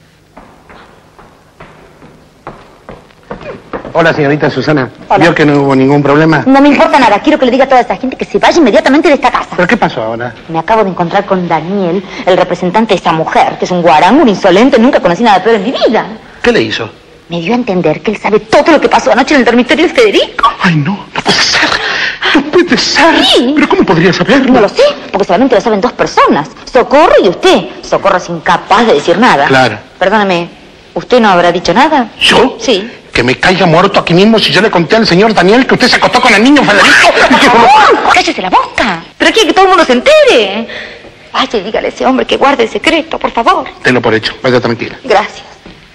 Hola, señorita Susana. ¿Vio que no hubo ningún problema? No me importa nada. Quiero que le diga a toda esa gente que se vaya inmediatamente de esta casa. ¿Pero qué pasó ahora? Me acabo de encontrar con Daniel, el representante de esa mujer, que es un guarango, un insolente, nunca conocí nada peor en mi vida. ¿Qué le hizo? Me dio a entender que él sabe todo lo que pasó anoche en el dormitorio de Federico. Ay, no, no puede ser. No puede ser. Sí. ¿Pero cómo podría saberlo? No lo sé, porque solamente lo saben dos personas. Socorro y usted. Socorro es incapaz de decir nada. Claro. Perdóname, ¿usted no habrá dicho nada? ¿Yo? Sí. Que me caiga muerto aquí mismo si yo le conté al señor Daniel que usted se acostó con el niño Federico. ¡Por favor! ¡Cállese la boca! Pero quiere que todo el mundo se entere. Vaya y dígale a ese hombre que guarde el secreto, por favor. Tenlo por hecho, vaya tranquila. Gracias.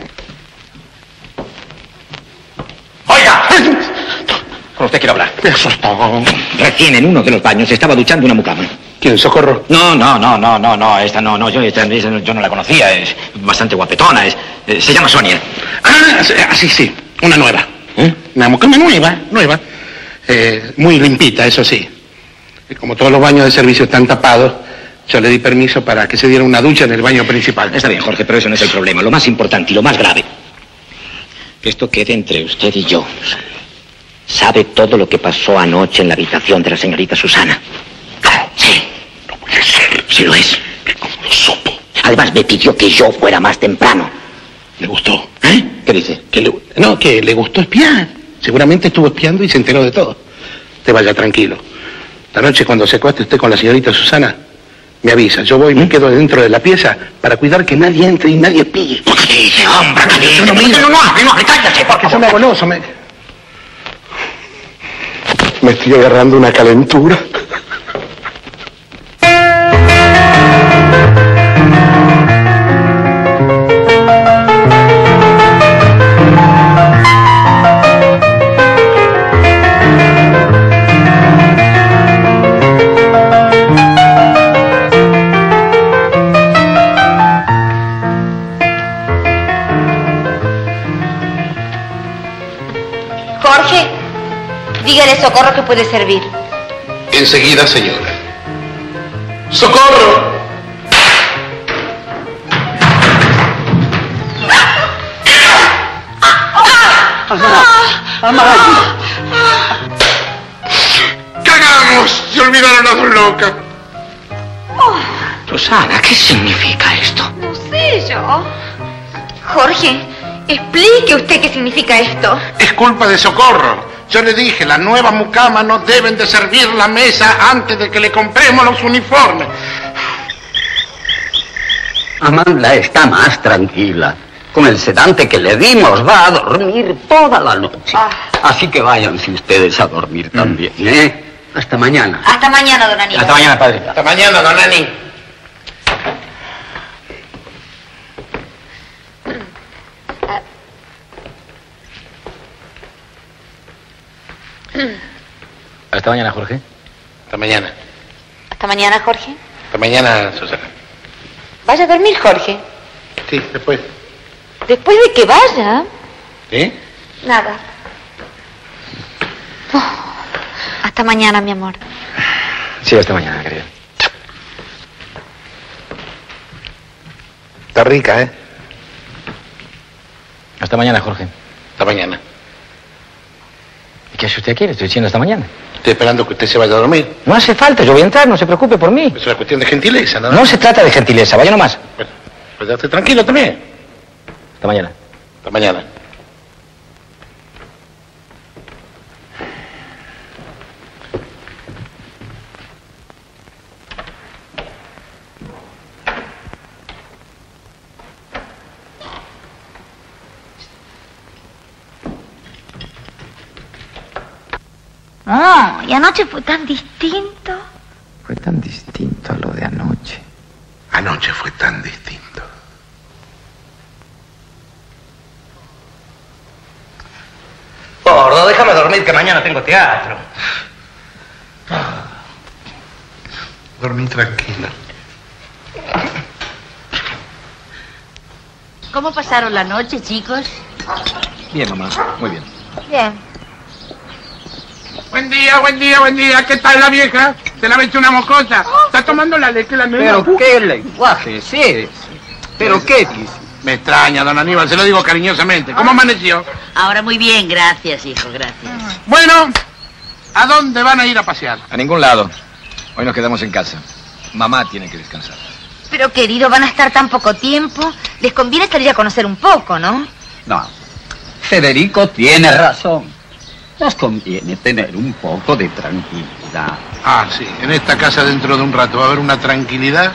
¡Oiga! Con usted quiero hablar. Me asustó. Recién en uno de los baños estaba duchando una mucama. ¿Quién? ¿Socorro? No, no, no, no, no, no, esta no, no, yo, esta, esta no- yo no la conocía, es bastante guapetona, es, eh, se llama Sonia. Ah, sí, ah, sí, sí, una nueva. ¿Eh? Una mucama nueva, nueva. Eh, muy limpita, eso sí. Y como todos los baños de servicio están tapados, yo le di permiso para que se diera una ducha en el baño principal. Está bien, Jorge, pero eso no es el problema. Lo más importante y lo más grave, que esto quede entre usted y yo. ¿Sabe todo lo que pasó anoche en la habitación de la señorita Susana? Sí. No puede ser. Sí lo es. ¿Cómo lo supo? Además me pidió que yo fuera más temprano. ¿Le gustó? ¿Eh? ¿Qué dice? Que le, no, que le gustó espiar. Seguramente estuvo espiando y se enteró de todo. Te vaya tranquilo. Esta noche cuando se acueste usted con la señorita Susana, me avisa. Yo voy y me quedo dentro de la pieza para cuidar que nadie entre y nadie espíe. ¿Qué dice, hombre? Yo no miro. No, no, no, no, cállate, por Que yo me hago loso, me... Me estoy agarrando una calentura. Jorge, dígale a Socorro que puede servir. Enseguida, señora. ¡Socorro! Amaya. ¡Cagamos! Se olvidaron las dos locas. Oh, Susana, ¿qué significa esto? no sé yo. Jorge, explique usted qué significa esto. Es culpa de Socorro. Yo le dije, las nuevas mucamas no deben de servir la mesa antes de que le compremos los uniformes. Amanda está más tranquila. Con el sedante que le dimos va a dormir toda la noche. Ah. Así que váyanse ustedes a dormir también, ¿eh? Hasta mañana. Hasta mañana, don Aníbal. Hasta mañana, padre. Hasta mañana, don Ani. Hasta mañana, Jorge. Hasta mañana. Hasta mañana, Jorge. Hasta mañana, Susana. Vaya a dormir, Jorge. Sí, después. Después de que vaya. ¿Sí? Nada. Oh, hasta mañana, mi amor. Sí, hasta mañana, querida. Está rica, ¿eh? Hasta mañana, Jorge. Hasta mañana. ¿Y qué hace usted aquí? Le estoy diciendo hasta mañana. Estoy esperando que usted se vaya a dormir. No hace falta, yo voy a entrar, no se preocupe por mí. Es una cuestión de gentileza, ¿no? No se trata de gentileza, vaya nomás. Bueno, pues ya esté tranquilo también. Hasta mañana. Hasta mañana. No, y anoche fue tan distinto. Fue tan distinto a lo de anoche. Anoche fue tan distinto. Gordo, déjame dormir que mañana tengo teatro. Dormí tranquila. ¿Cómo pasaron la noche, chicos? Bien, mamá, muy bien. Bien. Buen día, buen día, buen día. ¿Qué tal la vieja? ¿Se la ha hecho una mocosa? ¿Está tomando la leche la nena? Pero qué lenguaje es ese. ¿Pero qué dice? Me extraña, don Aníbal, se lo digo cariñosamente. ¿Cómo amaneció? Ahora muy bien, gracias, hijo, gracias. Bueno, ¿a dónde van a ir a pasear? A ningún lado. Hoy nos quedamos en casa. Mamá tiene que descansar. Pero, querido, van a estar tan poco tiempo. Les conviene salir a conocer un poco, ¿no? No. Federico tiene razón. Nos conviene tener un poco de tranquilidad. Ah, sí. En esta casa dentro de un rato va a haber una tranquilidad.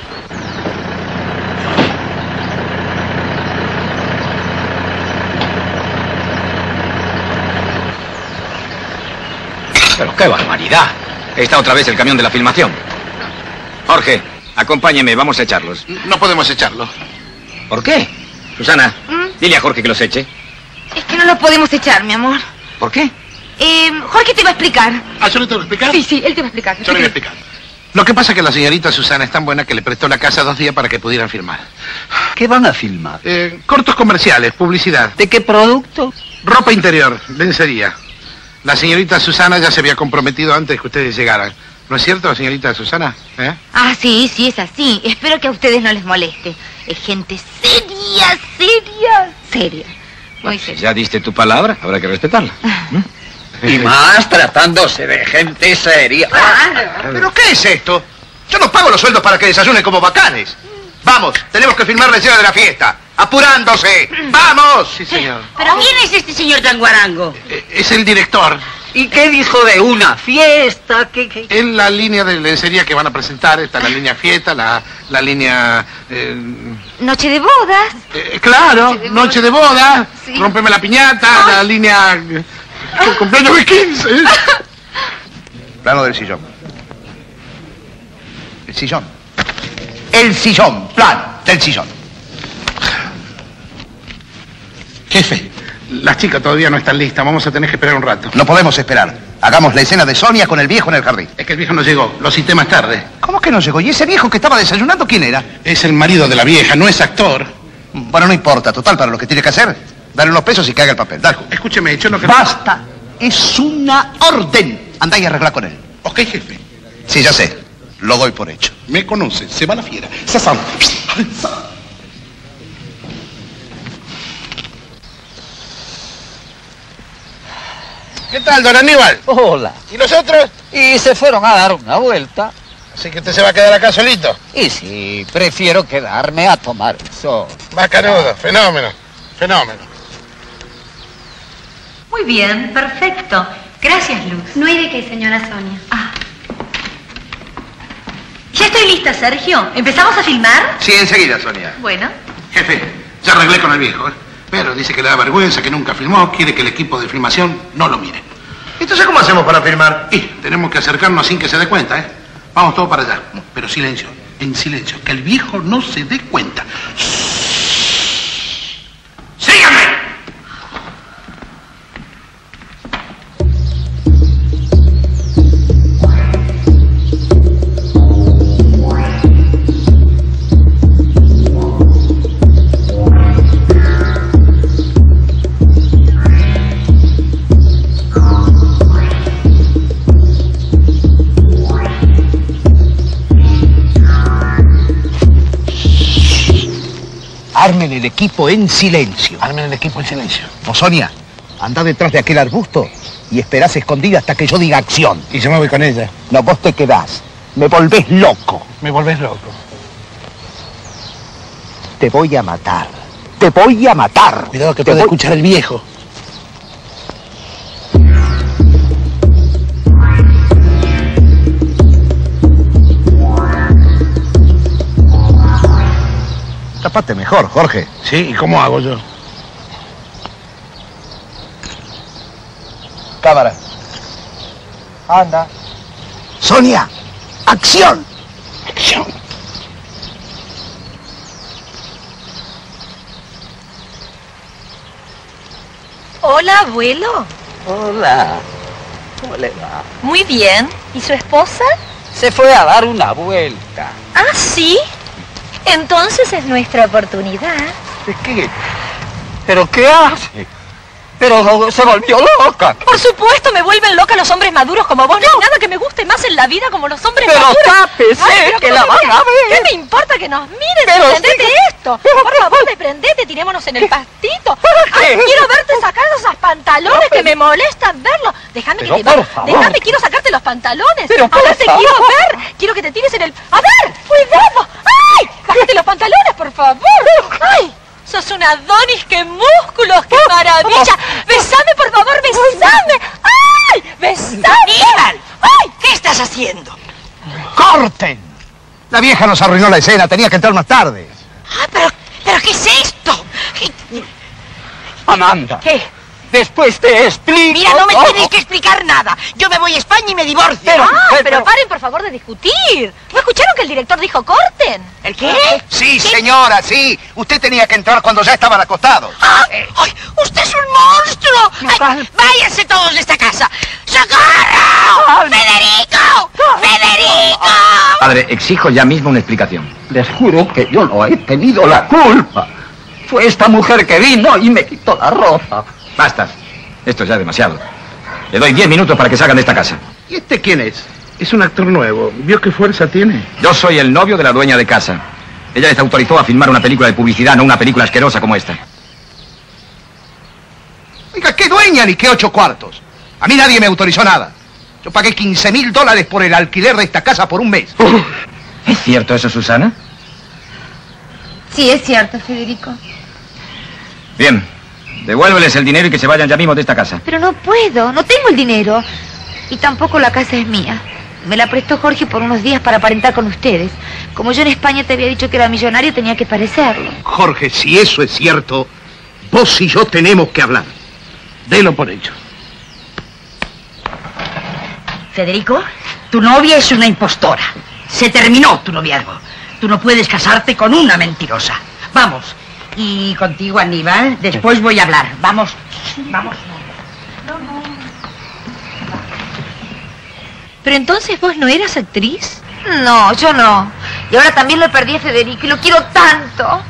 Pero qué barbaridad. Está otra vez el camión de la filmación. Jorge, acompáñeme, vamos a echarlos. No podemos echarlos. ¿Por qué? Susana, ¿Mm? dile a Jorge que los eche. Es que no los podemos echar, mi amor. ¿Por qué? Eh, Jorge te va a explicar. ¿Ah, yo le tengo que explicar? Sí, sí, él te va a explicar. Yo le voy a explicar. Lo que pasa es que la señorita Susana es tan buena que le prestó la casa dos días para que pudieran filmar. ¿Qué van a filmar? Eh, cortos comerciales, publicidad. ¿De qué producto? Ropa interior, lencería. La señorita Susana ya se había comprometido antes que ustedes llegaran. ¿No es cierto, señorita Susana? ¿Eh? Ah, sí, sí, es así. Espero que a ustedes no les moleste. Es gente seria, seria, seria. Muy seria. Ya diste tu palabra, habrá que respetarla. Y más tratándose de gente seria. ¿Pero qué es esto? Yo no pago los sueldos para que desayunen como bacanes. Vamos, tenemos que filmar la escena de la fiesta. ¡Apurándose! ¡Vamos! Sí, señor. ¿Pero quién es este señor tan guarango? Eh, Es el director. ¿Y qué dijo de una fiesta? ¿Qué, qué? En la línea de lencería que van a presentar está la línea fiesta, la, la línea... eh, Noche de bodas. eh, claro, Noche de noche de boda, Sí. rómpeme la piñata, la línea... eh, el cumpleaños de quince. Plano del sillón. El sillón. El sillón. Plano del sillón. Jefe, las chicas todavía no están listas, vamos a tener que esperar un rato. No podemos esperar. Hagamos la escena de Sonia con el viejo en el jardín. Es que el viejo no llegó, lo cité más tarde. ¿Cómo que no llegó? ¿Y ese viejo que estaba desayunando quién era? Es el marido de la vieja, no es actor. Bueno, no importa. Total, para lo que tiene que hacer, dale unos pesos y que haga el papel. Dale. Escúcheme, yo no... ¡Basta! Es una orden. Andá y arregla con él. Ok, jefe. Sí, ya sé. Lo doy por hecho. Me conoce, se va la fiera. Sasam. tal, don Aníbal? Hola. ¿Y los otros? Y se fueron a dar una vuelta. Así que usted se va a quedar acá solito. Y sí, prefiero quedarme a tomar el sol. Bacanudo, fenómeno, fenómeno. Muy bien, perfecto. Gracias, Luz. No hay de qué, señora Sonia. Ah. Ya estoy lista, Sergio. ¿Empezamos a filmar? Sí, enseguida, Sonia. Bueno. Jefe, ya arreglé con el viejo, ¿eh? Pero dice que le da vergüenza, que nunca filmó, quiere que el equipo de filmación no lo mire. Entonces, ¿cómo hacemos para filmar? Y tenemos que acercarnos sin que se dé cuenta, ¿eh? Vamos todos para allá. Pero silencio, en silencio, que el viejo no se dé cuenta. ¡Síganme! Armen el equipo en silencio. Armen el equipo en silencio. Vos, Sonia, anda detrás de aquel arbusto y esperás escondida hasta que yo diga acción. Y yo me voy con ella. No, vos te quedás. Me volvés loco. Me volvés loco. Te voy a matar. Te voy a matar. Cuidado que te puede voy... escuchar el viejo. Tapate mejor, Jorge. Sí, ¿y cómo hago yo? Cámara. Anda. Sonia, acción. Acción. Hola, abuelo. Hola. ¿Cómo le va? Muy bien. ¿Y su esposa? Se fue a dar una vuelta. Ah, ¿sí? Entonces es nuestra oportunidad. ¿De qué? ¿Pero qué hace? Pero se volvió loca. Por supuesto, me vuelven loca los hombres maduros como vos. No hay nada que me guste más en la vida como los hombres pero maduros. Tápese, Ay, pero que ¿cómo la que van me- a ver. ¿Qué me importa que nos miren? Pero Desprendete sí esto. Por favor, desprendete, tirémonos en el pastito. Ay, ¿Qué? quiero verte sacar esos pantalones que me molestan verlos. Déjame que Pero te por va- favor. Déjame, quiero sacarte los pantalones. Pero por Ahora te favor. quiero ver. Quiero que te tires en el... A ver, cuidado. ¡Ay! Bájate los pantalones, por favor. ¡Ay! Sos un Adonis, qué músculos, qué maravilla. Besame, por favor, besame. ¡Ay! Besame. Aníbal, ¡Ay! ¿qué estás haciendo? ¡Corten! La vieja nos arruinó la escena, tenía que entrar más tarde. Ah, pero, pero ¿qué es esto? Amanda. ¿Qué? Después te explico. Mira, no me todo. tienes que explicar nada. Yo me voy a España y me divorcio. Pero- Ah, pero- pero paren, por favor, de discutir. ¿No escucharon que el director dijo corten? ¿El qué? Sí, señora, sí. Usted tenía que entrar cuando ya estaban acostados. ¡Ah! ¡Ay! ¡Usted es un monstruo! Ay, ¡váyanse todos de esta casa! ¡Socorro! ¡Federico! ¡Federico! Padre, exijo ya mismo una explicación. Les juro que yo no he tenido la culpa. Fue esta mujer que vino y me quitó la ropa. Basta. Esto es ya demasiado. Le doy diez minutos para que salgan de esta casa. ¿Y este quién es? Es un actor nuevo. ¿Vio qué fuerza tiene? Yo soy el novio de la dueña de casa. Ella les autorizó a filmar una película de publicidad, no una película asquerosa como esta. Oiga, ¿qué dueña ni qué ocho cuartos? A mí nadie me autorizó nada. Yo pagué quince mil dólares por el alquiler de esta casa por un mes. ¿Es cierto eso, Susana? Sí, es cierto, Federico. Bien. Devuélveles el dinero y que se vayan ya mismo de esta casa. Pero no puedo, no tengo el dinero. Y tampoco la casa es mía. Me la prestó Jorge por unos días para aparentar con ustedes. Como yo en España te había dicho que era millonario, tenía que parecerlo. Jorge, si eso es cierto, vos y yo tenemos que hablar. Delo por hecho. Federico, tu novia es una impostora. Se terminó tu noviazgo. Tú no puedes casarte con una mentirosa. Vamos. Y contigo, Aníbal, después voy a hablar. Vamos, vamos. ¿Pero entonces vos no eras actriz? No, yo no. Y ahora también lo perdí a Federico y lo quiero tanto.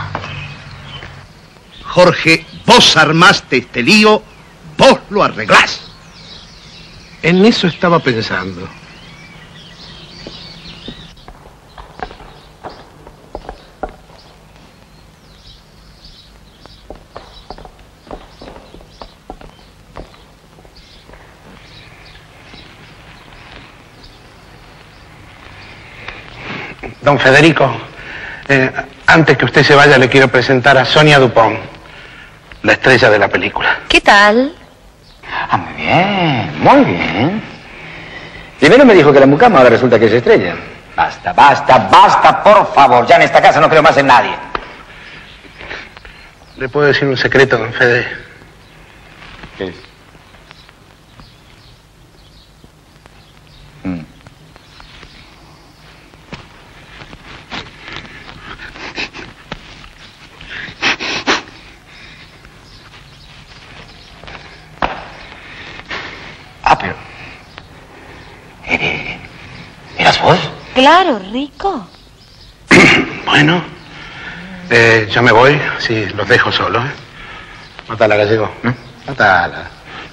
Jorge, vos armaste este lío, vos lo arreglás. En eso estaba pensando. Don Federico, eh, antes que usted se vaya le quiero presentar a Sonia Dupont, la estrella de la película. ¿Qué tal? Ah, muy bien, muy bien. Primero me dijo que la mucama, ahora resulta que es estrella. Basta, basta, basta, por favor. Ya en esta casa no creo más en nadie. ¿Le puedo decir un secreto, don Fede? ¿Qué es? Mm. Ah, pero... ¿Eres... ¿Eras vos? Claro, Rico. Bueno, eh, yo me voy, sí, los dejo solos. ¿eh? Matala, Gallego. ¿eh? Matala.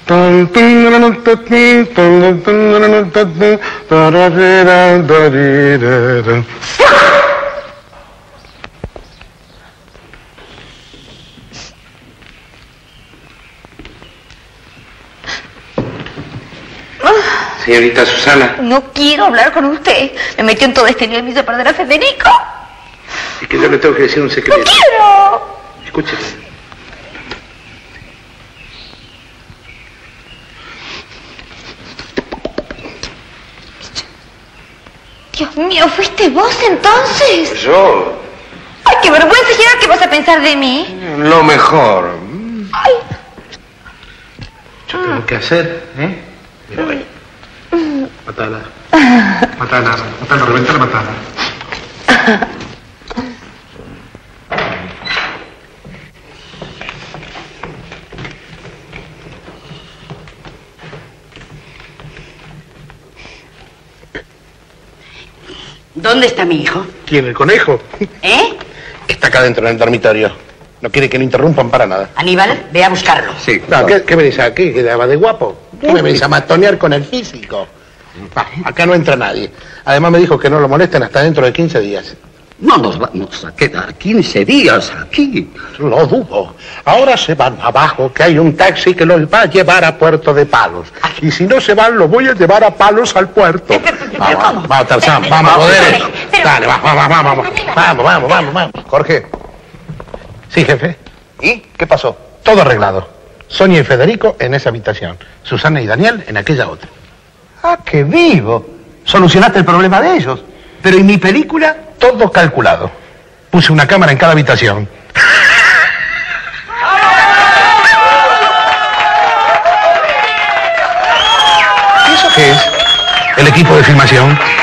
Señorita Susana. No quiero hablar con usted. Me metió en todo este lío y me hizo perder a Federico. Es que yo le tengo que decir un secreto. ¡No quiero! Escúcheme. Dios mío, ¿fuiste vos entonces? Yo. Ay, qué vergüenza, ¿y ahora qué vas a pensar de mí? Lo mejor. Ay. Yo tengo que hacer, ¿eh? Me voy. Matala. Matala, matala, reventala, matala. ¿Dónde está mi hijo? ¿Quién, el conejo? ¿Eh? Está acá dentro en el dormitorio. No quiere que lo interrumpan para nada. Aníbal, ve a buscarlo. Sí. No, ¿qué, qué venís aquí? ¿Que va de guapo? ¿Qué me venís a matonear con el físico? Ah, acá no entra nadie. Además me dijo que no lo molesten hasta dentro de quince días. No nos vamos a quedar quince días aquí. Lo dudo. Ahora se van abajo, que hay un taxi que los va a llevar a Puerto de Palos. Y si no se van, los voy a llevar a Palos al puerto. Vamos, vamos, Tarzán, vamos, poder. Dale, vamos, vamos, vamos, vamos. Vamos, vamos, vamos, vamos. Jorge. Sí, jefe. ¿Y qué pasó? Todo arreglado. Sonia y Federico en esa habitación. Susana y Daniel en aquella otra. Ah, qué vivo. Solucionaste el problema de ellos. Pero ¿y mi película? Todo calculado. Puse una cámara en cada habitación. ¿Y eso qué es? El equipo de filmación.